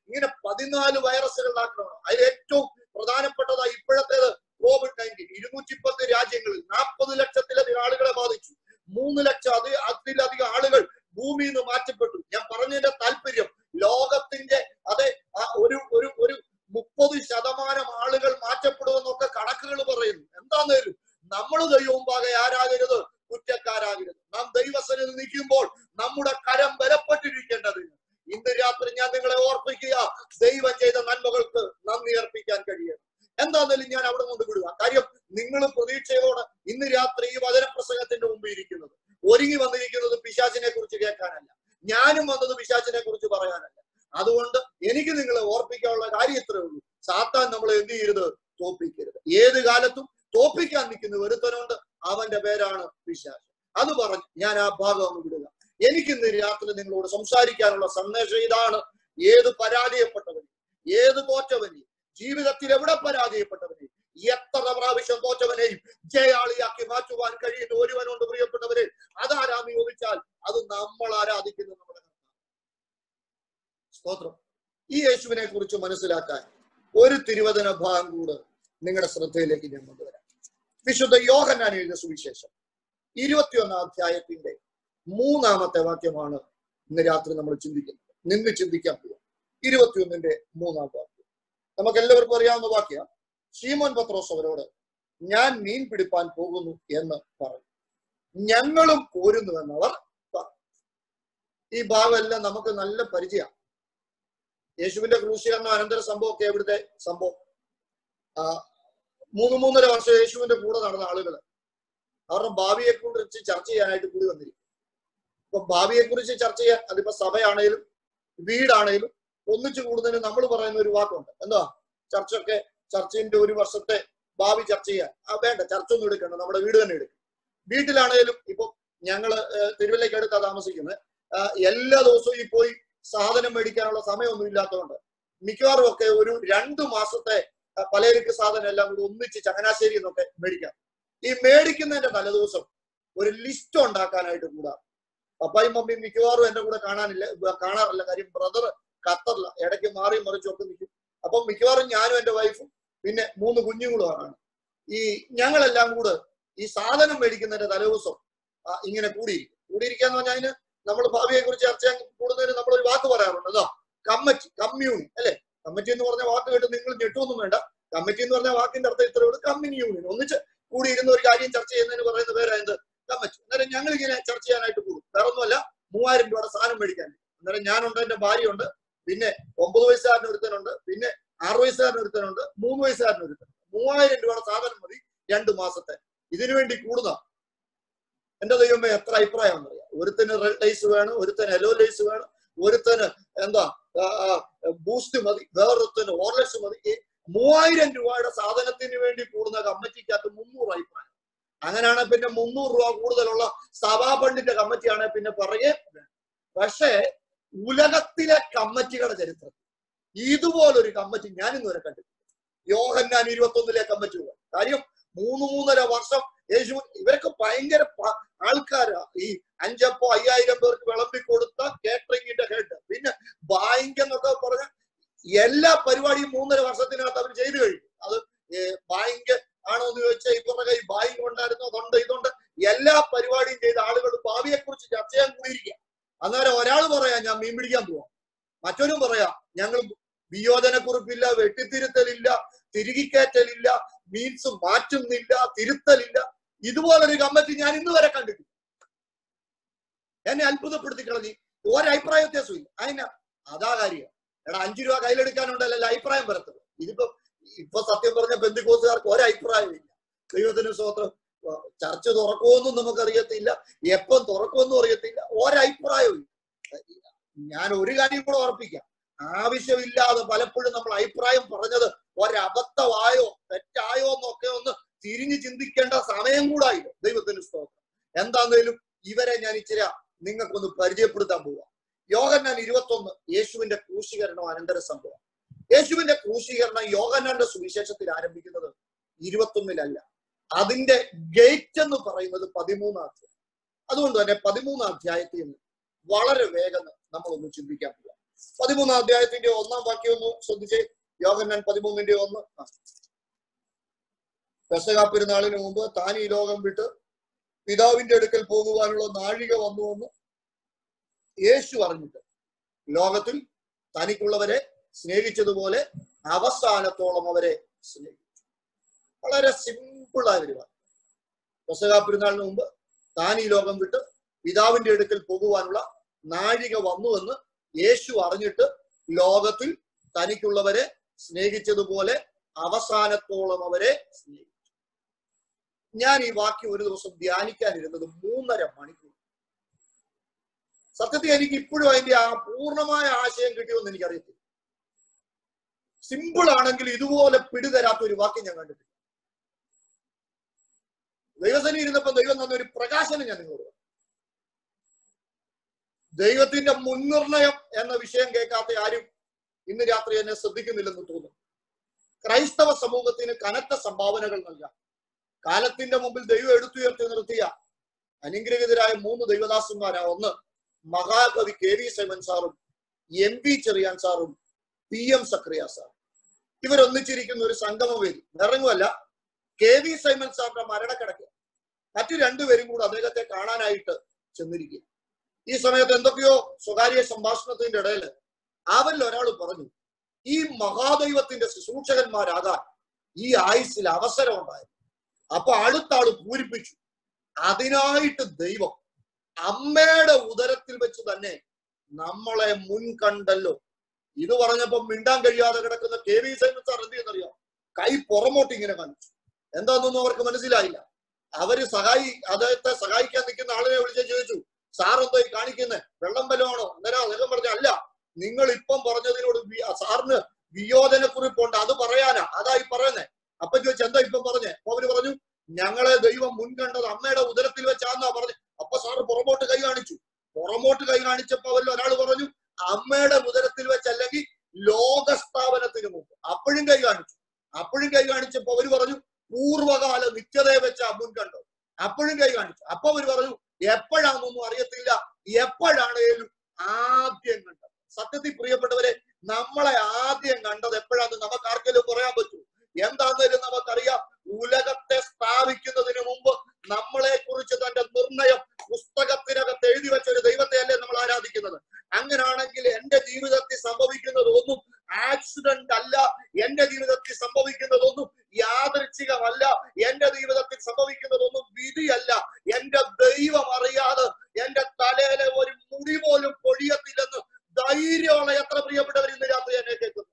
ഇങ്ങനെ പതിനാല് വൈറസുകളുടെ ആക്രമണം. അതിൽ ഏറ്റവും പ്രധാനപ്പെട്ടതായി ഇപ്പോഴത്തേത് കോവിഡ് നയൻറ്റീൻ. ഇരുന്നൂറ്റി പത്ത് രാജ്യങ്ങളിൽ നാൽപ്പത് ലക്ഷത്തിലധികം ആളുകളെ ബാധിച്ചു. മൂന്ന് ലക്ഷം അത് അതിലധികം ആളുകൾ ഭൂമിയിൽ നിന്ന് മാറ്റപ്പെട്ടു. ഞാൻ പറഞ്ഞതിന്റെ താല്പര്യം, ലോകത്തിന്റെ അതെ ഒരു ഒരു ഒരു മുപ്പത് ശതമാനം ആളുകൾ മാറ്റപ്പെടുമെന്നൊക്കെ കണക്കുകൾ പറയുന്നു. എന്താന്നേലും നമ്മൾ ദൈവമുമ്പാകെ ആരാകരുത്, കുറ്റക്കാരാകരുത്. നാം ദൈവസന്നിധി നിൽക്കുമ്പോൾ നമ്മുടെ കരം ബലപ്പെട്ടിരിക്കേണ്ടതിന് ഇന്ന് രാത്രി ഞാൻ നിങ്ങളെ ഓർപ്പിക്കുക, ദൈവം ചെയ്ത നന്മകൾക്ക് നന്ദി അർപ്പിക്കാൻ കഴിയണം. എന്താന്നേലും ഞാൻ അവിടെ കൊണ്ട് വിടുക. കാര്യം നിങ്ങൾ പ്രതീക്ഷയോടെ ഇന്ന് രാത്രി ഈ വചനപ്രസംഗത്തിന്റെ മുമ്പ് ഇരിക്കുന്നത്, ഒരുങ്ങി വന്നിരിക്കുന്നത് പിശാചിനെ കുറിച്ച് കേൾക്കാനല്ല, ഞാനും വന്നത് പിശാചിനെ കുറിച്ച് പറയാനല്ല. അതുകൊണ്ട് എനിക്ക് നിങ്ങളെ ഓർപ്പിക്കാനുള്ള കാര്യം ഇത്രേ ഉള്ളൂ, സാത്താൻ നമ്മളെ എന്ത് ചെയ്യരുത്, തോപ്പിക്കരുത്. ഏത് കാലത്തും തോപ്പിക്കാൻ നിൽക്കുന്ന ഒരുത്തനുണ്ട്, അവന്റെ പേരാണ് പിശാച്. അത് പറഞ്ഞ് ഞാൻ ആ ഭാഗം അങ്ങ് വിടുക. എനിക്കിന്ന് രാത്രി നിങ്ങളോട് സംസാരിക്കാനുള്ള സന്ദേശം ഇതാണ്. ഏത് പരാജയപ്പെട്ടവനെയും, ഏത് തോറ്റവനെയും, ജീവിതത്തിൽ എവിടെ പരാജയപ്പെട്ടവനെയും, എത്ര പ്രാവശ്യം തോറ്റവനെയും ജയാളിയാക്കി മാറ്റുവാൻ കഴിയുന്ന ഒരുവനുണ്ട് പ്രിയപ്പെട്ടവരെ. അതാരാന്ന് ചോദിച്ചാൽ അത് നമ്മൾ ആരാധിക്കുന്ന നമ്മുടെ സ്തോത്രം. ഈ യേശുവിനെ കുറിച്ച് മനസ്സിലാക്കാൻ ഒരു തിരുവചന ഭാഗം കൂടെ നിങ്ങളുടെ ശ്രദ്ധയിലേക്ക് ഞാൻ കൊണ്ടുവരാം. വിശുദ്ധ യോഹന്നാൻ എഴുതിയ സുവിശേഷം ഇരുപത്തിയൊന്നാം അധ്യായത്തിന്റെ മൂന്നാമത്തെ വാക്യമാണ് ഇന്ന് രാത്രി നമ്മൾ ചിന്തിക്കുന്നത്, നിന്ന് ചിന്തിക്കാൻ പോകും. ഇരുപത്തിയൊന്നിന്റെ മൂന്നാം വാക്യം നമുക്ക് എല്ലാവർക്കും അറിയാവുന്ന വാക്യം. ശീമോൻ പത്രോസ് അവരോട്, ഞാൻ മീൻ പിടിപ്പാൻ പോകുന്നു എന്ന് പറഞ്ഞു. ഞങ്ങളും പോരുന്നുവെന്നവർ പറഞ്ഞു. ഈ ഭാഗമെല്ലാം നമുക്ക് നല്ല പരിചയമാണ്. യേശുവിന്റെ ക്രൂശീകരണം അനന്തര സംഭവമൊക്കെ എവിടുത്തെ സംഭവം. ആ മൂന്ന് മൂന്നര വർഷം യേശുവിന്റെ കൂടെ നടന്ന ആളുകൾ അവരുടെ ഭാവിയെ കുറിച്ച് ചർച്ച ചെയ്യാനായിട്ട് കൂടി വന്നിരിക്കും. ഇപ്പൊ ഭാവിയെ കുറിച്ച് ചർച്ച ചെയ്യാൻ, അതിപ്പോ സഭയാണേലും വീടാണേലും ഒന്നിച്ചു കൂടുന്നതിന് നമ്മൾ പറയുന്ന ഒരു വാക്കുണ്ട്, എന്താ, ചർച്ചൊക്കെ ചർച്ചിന്റെ ഒരു വർഷത്തെ ഭാവി ചർച്ച ചെയ്യാൻ. ആ വേണ്ട, ചർച്ച ഒന്നും എടുക്കണ്ട, നമ്മുടെ വീട് തന്നെ എടുക്കും. വീട്ടിലാണേലും ഇപ്പൊ ഞങ്ങള് തിരുവല്ലയ്ക്ക് അടുത്താ താമസിക്കുന്നത്. എല്ലാ ദിവസവും ഈ പോയി സാധനം മേടിക്കാനുള്ള സമയമൊന്നും ഇല്ലാത്തതുകൊണ്ട് മിക്കവാറും ഒക്കെ ഒരു രണ്ടു മാസത്തെ പലചരക്ക് സാധനം എല്ലാം കൂടി ഒന്നിച്ച് ചങ്ങനാശ്ശേരി എന്നൊക്കെ മേടിക്കാം. ഈ മേടിക്കുന്നതിന്റെ തലേദിവസം ഒരു ലിസ്റ്റ് ഉണ്ടാക്കാനായിട്ട് കൂടാ. പപ്പായും മമ്മിയും മിക്കവാറും എന്റെ കൂടെ കാണാനില്ല കാണാറില്ല കാര്യം ബ്രദർ ഖത്തറില്ല, ഇടയ്ക്ക് മാറി മറിച്ചും ഒക്കെ നിൽക്കും. അപ്പം മിക്കവാറും ഞാനും എന്റെ വൈഫും പിന്നെ മൂന്ന് കുഞ്ഞുങ്ങളുമാണ് ഈ ഞങ്ങളെല്ലാം കൂടെ ഈ സാധനം മേടിക്കുന്നതിന്റെ തലേദിവസം ഇങ്ങനെ കൂടിയിരിക്കും. കൂടിയിരിക്കാന്ന് പറഞ്ഞാൽ അതിന് നമ്മൾ ഭാവിയെ കുറിച്ച് ചർച്ച ചെയ്യാൻ കൂടുന്നതിന് നമ്മളൊരു വാക്ക് പറയാറുണ്ട്, അതാ കമ്മിറ്റി, കമ്മ്യൂണി അല്ലെ. കമ്മിറ്റി എന്ന് പറഞ്ഞ വാക്ക് കേട്ട് നിങ്ങൾ ഞെട്ടൊന്നും വേണ്ട. കമ്മിറ്റി എന്ന് പറഞ്ഞ വാക്കിന്റെ അർത്ഥം ഇത്രയേ ഉള്ളൂ, കമ്മ്യൂണി യൂണിയൻ. ഒന്നിച്ച് കൂടിയിരുന്ന ഒരു കാര്യം ചർച്ച ചെയ്യുന്നതിന് പറയുന്ന പേരായത് കമ്മിറ്റി. അന്നേരം ഞങ്ങൾ ഇങ്ങനെ ചർച്ച ചെയ്യാനായിട്ട് കൂടും. വേറെ ഒന്നുമല്ല, മൂവായിരം രൂപയുടെ സാധനം മേടിക്കാൻ. അന്നേരം ഞാനുണ്ട്, എന്റെ ഭാര്യയുണ്ട്, പിന്നെ ഒമ്പത് വയസ്സുകാരൻ ഒരുത്തനുണ്ട്, പിന്നെ ആറ് വയസ്സുകാരൻ ഒരുത്തനുണ്ട്, മൂന്ന് വയസ്സുകാരൻ ഒരുത്തനുണ്ട്. മൂവായിരം രൂപയുടെ സാധനം മതി രണ്ടു മാസത്തെ. ഇതിനു വേണ്ടി കൂടുന്ന എന്റെ ദൈവമേ എത്ര അഭിപ്രായം എന്നറിയാം. ഒരുത്തന് റെഡ് ലൈസ് വേണം, ഒരുത്തന് യെല്ലോ ലൈസ് വേണം, ഒരുത്തന് എന്താ ബൂസ്റ്റ് മതി, വേറൊരുത്തന് ഹോർലിക്സ് മതി. മൂവായിരം രൂപയുടെ സാധനത്തിന് വേണ്ടി കൂടുന്ന കമ്മിറ്റിക്കകത്ത് മുന്നൂറ് അഭിപ്രായം. അങ്ങനെയാണ് പിന്നെ മുന്നൂറ് രൂപ കൂടുതലുള്ള സഭാ ഫണ്ടിന്റെ കമ്മിറ്റിയാണ് പിന്നെ പറയേ. പക്ഷേ ഉലകത്തിലെ കമ്മിറ്റികളുടെ ചരിത്രത്തിൽ ഇതുപോലൊരു കമ്മിറ്റി ഞാൻ ഇന്നുവരെ കണ്ടിട്ടില്ല. യോഹന്നാൻ ഇരുപത്തി ഒന്നിലെ കമ്മിറ്റി പോകാൻ കാര്യം മൂന്ന് മൂന്നര വർഷം യേശു ഇവരൊക്കെ ഭയങ്കര ആൾക്കാരാ. ഈ അഞ്ചപ്പോ അയ്യായിരം പേർക്ക് വിളമ്പി കൊടുത്ത കേറ്ററിംഗിന്റെ ഹെഡ്, പിന്നെ ബാങ്ക് എന്നൊക്കെ പറഞ്ഞ എല്ലാ പരിപാടിയും മൂന്നര വർഷത്തിനകത്ത് അവർ ചെയ്തു കഴിഞ്ഞു. അത് ബാങ്ക് ആണോ എന്ന് ചോദിച്ചാൽ ഇവരുടെ കൈ ബാങ്ക് ഉണ്ടായിരുന്നു, അതുണ്ട് ഇതുണ്ട്, എല്ലാ പരിപാടിയും ചെയ്ത ആളുകൾ ഭാവിയെ കുറിച്ച് ചർച്ച ചെയ്യാൻ കൂടിയിരിക്കുക. അന്നേരം ഒരാൾ പറയാം ഞാൻ മീൻ പിടിക്കാൻ പോവാം, മറ്റൊരും പറയാം ഞങ്ങൾ വിയോജനക്കുറിപ്പില്ല, വെട്ടിത്തിരുത്തലില്ല, തിരുകിക്കയറ്റലില്ല, മീൻസ് മാറ്റുന്നില്ല, തിരുത്തലില്ല. ഇതുപോലൊരു കമ്മിറ്റി ഞാൻ ഇന്ന് വരെ കണ്ടിട്ടില്ല. എന്നെ അത്ഭുതപ്പെടുത്തി കളഞ്ഞു. ഒരഭിപ്രായ വ്യത്യാസവും ഇല്ല. അതിനാ അതാ കാര്യം. എടാ അഞ്ചു രൂപ കയ്യിലെടുക്കാനുണ്ടല്ലോ അഭിപ്രായം വരത്തുള്ളൂ. ഇതിപ്പോ ഇപ്പൊ സത്യം പറഞ്ഞ ബന്ധുക്കോസുകാർക്ക് ഒരഭിപ്രായം ഇല്ല. ദൈവത്തിന് സ്തോത്രം. ചർച്ച തുറക്കുമെന്നും നമുക്കറിയത്തില്ല, എപ്പം തുറക്കുമെന്നും അറിയത്തില്ല, ഒരഭിപ്രായവും ഇല്ല. ഞാൻ ഒരു കാര്യം കൂടെ ഓർപ്പിക്കാം, ആവശ്യമില്ലാതെ പലപ്പോഴും നമ്മൾ അഭിപ്രായം പറഞ്ഞത് ഒരബദ്ധമായോ തെറ്റായോ എന്നൊക്കെ ഒന്ന് തിരിഞ്ഞു ചിന്തിക്കേണ്ട സമയം കൂടായില്ല. ദൈവത്തിന് സ്തോത്രം. എന്താന്നേലും ഇവരെ ഞാൻ ഇച്ചിരി നിങ്ങൾക്കൊന്ന് പരിചയപ്പെടുത്താൻ പോവാം. യോഹന്നാൻ ഇരുപത്തി ഒന്ന് യേശുവിന്റെ ക്രൂശീകരണം അനന്തര സംഭവം. യേശുവിന്റെ ക്രൂശീകരണം യോഹന്നാന്റെ സുവിശേഷത്തിൽ ആരംഭിക്കുന്നത് ഇരുപത്തി ഒന്നിലല്ല, അതിന്റെ ഗേറ്റ് എന്ന് പറയുന്നത് പതിമൂന്നാം അധ്യായം. അതുകൊണ്ട് തന്നെ പതിമൂന്നാം അധ്യായത്തിൽ നിന്ന് വളരെ വേഗം നമ്മളൊന്ന് ചിന്തിക്കാൻ പോവാം. പതിമൂന്നാം അധ്യായത്തിന്റെ ഒന്നാം വാക്യം ഒന്ന് ശ്രദ്ധിച്ചേ. യോഹന്നാൻ പതിമൂന്നിന്റെ ഒന്ന്. പെസഹ പെരുന്നാളിന് മുമ്പ് താൻ ഈ ലോകം വിട്ട് പിതാവിന്റെ അടുക്കൽ പോകുവാനുള്ള നാഴിക വന്നുവെന്ന് യേശു അറിഞ്ഞിട്ട് ലോകത്തിൽ തനിക്കുള്ളവരെ സ്നേഹിച്ചതുപോലെ അവസാനത്തോളം അവരെ സ്നേഹിച്ചു. വളരെ സിമ്പിൾ ആയ ഒരു വാക്ക്. പെസഹ പെരുന്നാളിന് മുമ്പ് താൻ ഈ ലോകം വിട്ട് പിതാവിന്റെ അടുക്കൽ പോകുവാനുള്ള നാഴിക വന്നുവെന്ന് യേശു അറിഞ്ഞിട്ട് ലോകത്തിൽ തനിക്കുള്ളവരെ സ്നേഹിച്ചതുപോലെ അവസാനത്തോളം അവരെ സ്നേഹിച്ചു. ഞാൻ ഈ വാക്യം ഒരു ദിവസം ധ്യാനിക്കാനിരുന്നത് മൂന്നര മണിക്കൂർ. സത്യത്തിൽ എനിക്ക് ഇപ്പോഴും അതിന്റെ ആ പൂർണ്ണമായ ആശയം കിട്ടിയോന്ന് എനിക്കറിയത്തില്ല. സിമ്പിൾ ആണെങ്കിൽ ഇതുപോലെ പിടിതരാത്ത ഒരു വാക്യം ഞാൻ കണ്ടിട്ടില്ല. ദൈവസേന ഇരുന്നപ്പോ ദൈവം തന്ന ഒരു പ്രകാശനം ഞാൻ നിങ്ങളോട്. ദൈവത്തിന്റെ മുൻനിർണയം എന്ന വിഷയം കേൾക്കാത്ത ആരും ഇന്ന് രാത്രി എന്നെ ശ്രദ്ധിക്കുന്നില്ലെന്ന് തോന്നുന്നു. ക്രൈസ്തവ സമൂഹത്തിന് കനത്ത സംഭാവനകൾ നൽകാം. കാലത്തിന്റെ മുമ്പിൽ ദൈവം എടുത്തുയർത്തി നിർത്തിയ അനുഗ്രഹീതരായ മൂന്ന് ദൈവദാസന്മാരാ. ഒന്ന് മഹാകവി കെ വി സൈമൻ സാറും എം പി ചെറിയാൻ സാറും പി എം സക്രിയ സാർ. ഇവരൊന്നിച്ചിരിക്കുന്ന ഒരു സംഗമവേദി. ഇറങ്ങുമല്ല, കെ വി സൈമൻ സാറിന്റെ മരണക്കിടക്ക് മറ്റു രണ്ടുപേരും കൂടെ അദ്ദേഹത്തെ കാണാനായിട്ട് ചെന്നിരിക്കുക. ഈ സമയത്ത് എന്തൊക്കെയോ സ്വകാര്യ സംഭാഷണത്തിന്റെ ഇടയിൽ അവരിൽ ഒരാൾ പറഞ്ഞു, ഈ മഹാദൈവത്തിന്റെ ശുശ്രൂഷകന്മാരാകാൻ ഈ ആയുസ്സിൽ അവസരം ഉണ്ടായിരുന്നു. അപ്പൊ അടുത്ത ആള് പൂരിപ്പിച്ചു, അതിനായിട്ട് ദൈവം അമ്മയുടെ ഉദരത്തിൽ വെച്ച് തന്നെ നമ്മളെ മുൻകണ്ടല്ലോ. ഇത് പറഞ്ഞപ്പോ മിണ്ടാൻ കഴിയാതെ കിടക്കുന്ന കെ വി സൈമൻ സാർ എന്ത് ചെയ്യുന്നറിയാം? കൈ പുറമോട്ട് ഇങ്ങനെ കാണിച്ചു. എന്താണെന്നൊന്നും അവർക്ക് മനസ്സിലായില്ല. അവര് സഹായി അദ്ദേഹത്തെ സഹായിക്കാൻ നിൽക്കുന്ന ആളിനെ വിളിച്ച് ചോദിച്ചു, സാർ എന്തോ ഈ കാണിക്കുന്നത്? വെള്ളം ബലമാണോ? അന്നേരം അദ്ദേഹം പറഞ്ഞ, അല്ല, നിങ്ങൾ ഇപ്പം പറഞ്ഞതിനോട് സാറിന് വിയോജനക്കുറിപ്പുണ്ട്, അത് പറയാനാ, അതായി പറയുന്നേ. അപ്പൊ ചോദിച്ചു, എന്താ ഇപ്പം പറഞ്ഞേ? അപ്പൊ അവര് പറഞ്ഞു, ഞങ്ങളെ ദൈവം മുൻകണ്ടത് അമ്മയുടെ ഉദരത്തിൽ വെച്ചാന്നാ പറഞ്ഞു. അപ്പൊ സാറ് പുറമോട്ട് കൈ കാണിച്ചു. പുറമോട്ട് കൈ കാണിച്ചപ്പോ അവരിൽ ഒരാൾ പറഞ്ഞു, അമ്മയുടെ ഉദരത്തിൽ വെച്ചല്ലെങ്കിൽ ലോകസ്ഥാപനത്തിന് മുമ്പ്. അപ്പോഴും കൈ കാണിച്ചു. അപ്പോഴും കൈ കാണിച്ചപ്പോ അവര് പറഞ്ഞു, പൂർവ്വകാല നിത്യതയെ വെച്ചാ മുൻകണ്ടത്. അപ്പോഴും കൈ കാണിച്ചു. അപ്പൊ അവര് പറഞ്ഞു, എപ്പോഴാണെന്നൊന്നും അറിയത്തില്ല, എപ്പോഴാണേലും ആദ്യം കണ്ടത്. സത്യത്തിൽ പ്രിയപ്പെട്ടവരെ, നമ്മളെ ആദ്യം കണ്ടത് എപ്പോഴാന്ന് നമുക്ക് ആർക്കെങ്കിലും പറയാൻ പറ്റൂ? എന്താന്നേലും നമുക്കറിയാം. ഉലകത്തെ സ്ഥാപിക്കുന്നതിന് മുമ്പ് നമ്മളെ കുറിച്ച് തന്റെ നിർണയം പുസ്തകത്തിനകത്ത് എഴുതി വെച്ച ഒരു ദൈവത്തെ അല്ലേ നമ്മൾ ആരാധിക്കുന്നത്? അങ്ങനാണെങ്കിൽ എന്റെ ജീവിതത്തിൽ സംഭവിക്കുന്നതൊന്നും ആക്സിഡന്റ് അല്ല. എന്റെ ജീവിതത്തിൽ സംഭവിക്കുന്നതൊന്നും യാദൃച്ഛികമല്ല. എന്റെ ജീവിതത്തിൽ സംഭവിക്കുന്നതൊന്നും വിധിയല്ല. എന്റെ ദൈവം അറിയാതെ എന്റെ തലയിലെ ഒരു മുടി പോലും പൊഴിയത്തില്ലെന്ന് ധൈര്യമുള്ള എത്ര പ്രിയപ്പെട്ടവർ ഇന്ന് രാത്രി എന്നെ കേൾക്കുന്നു.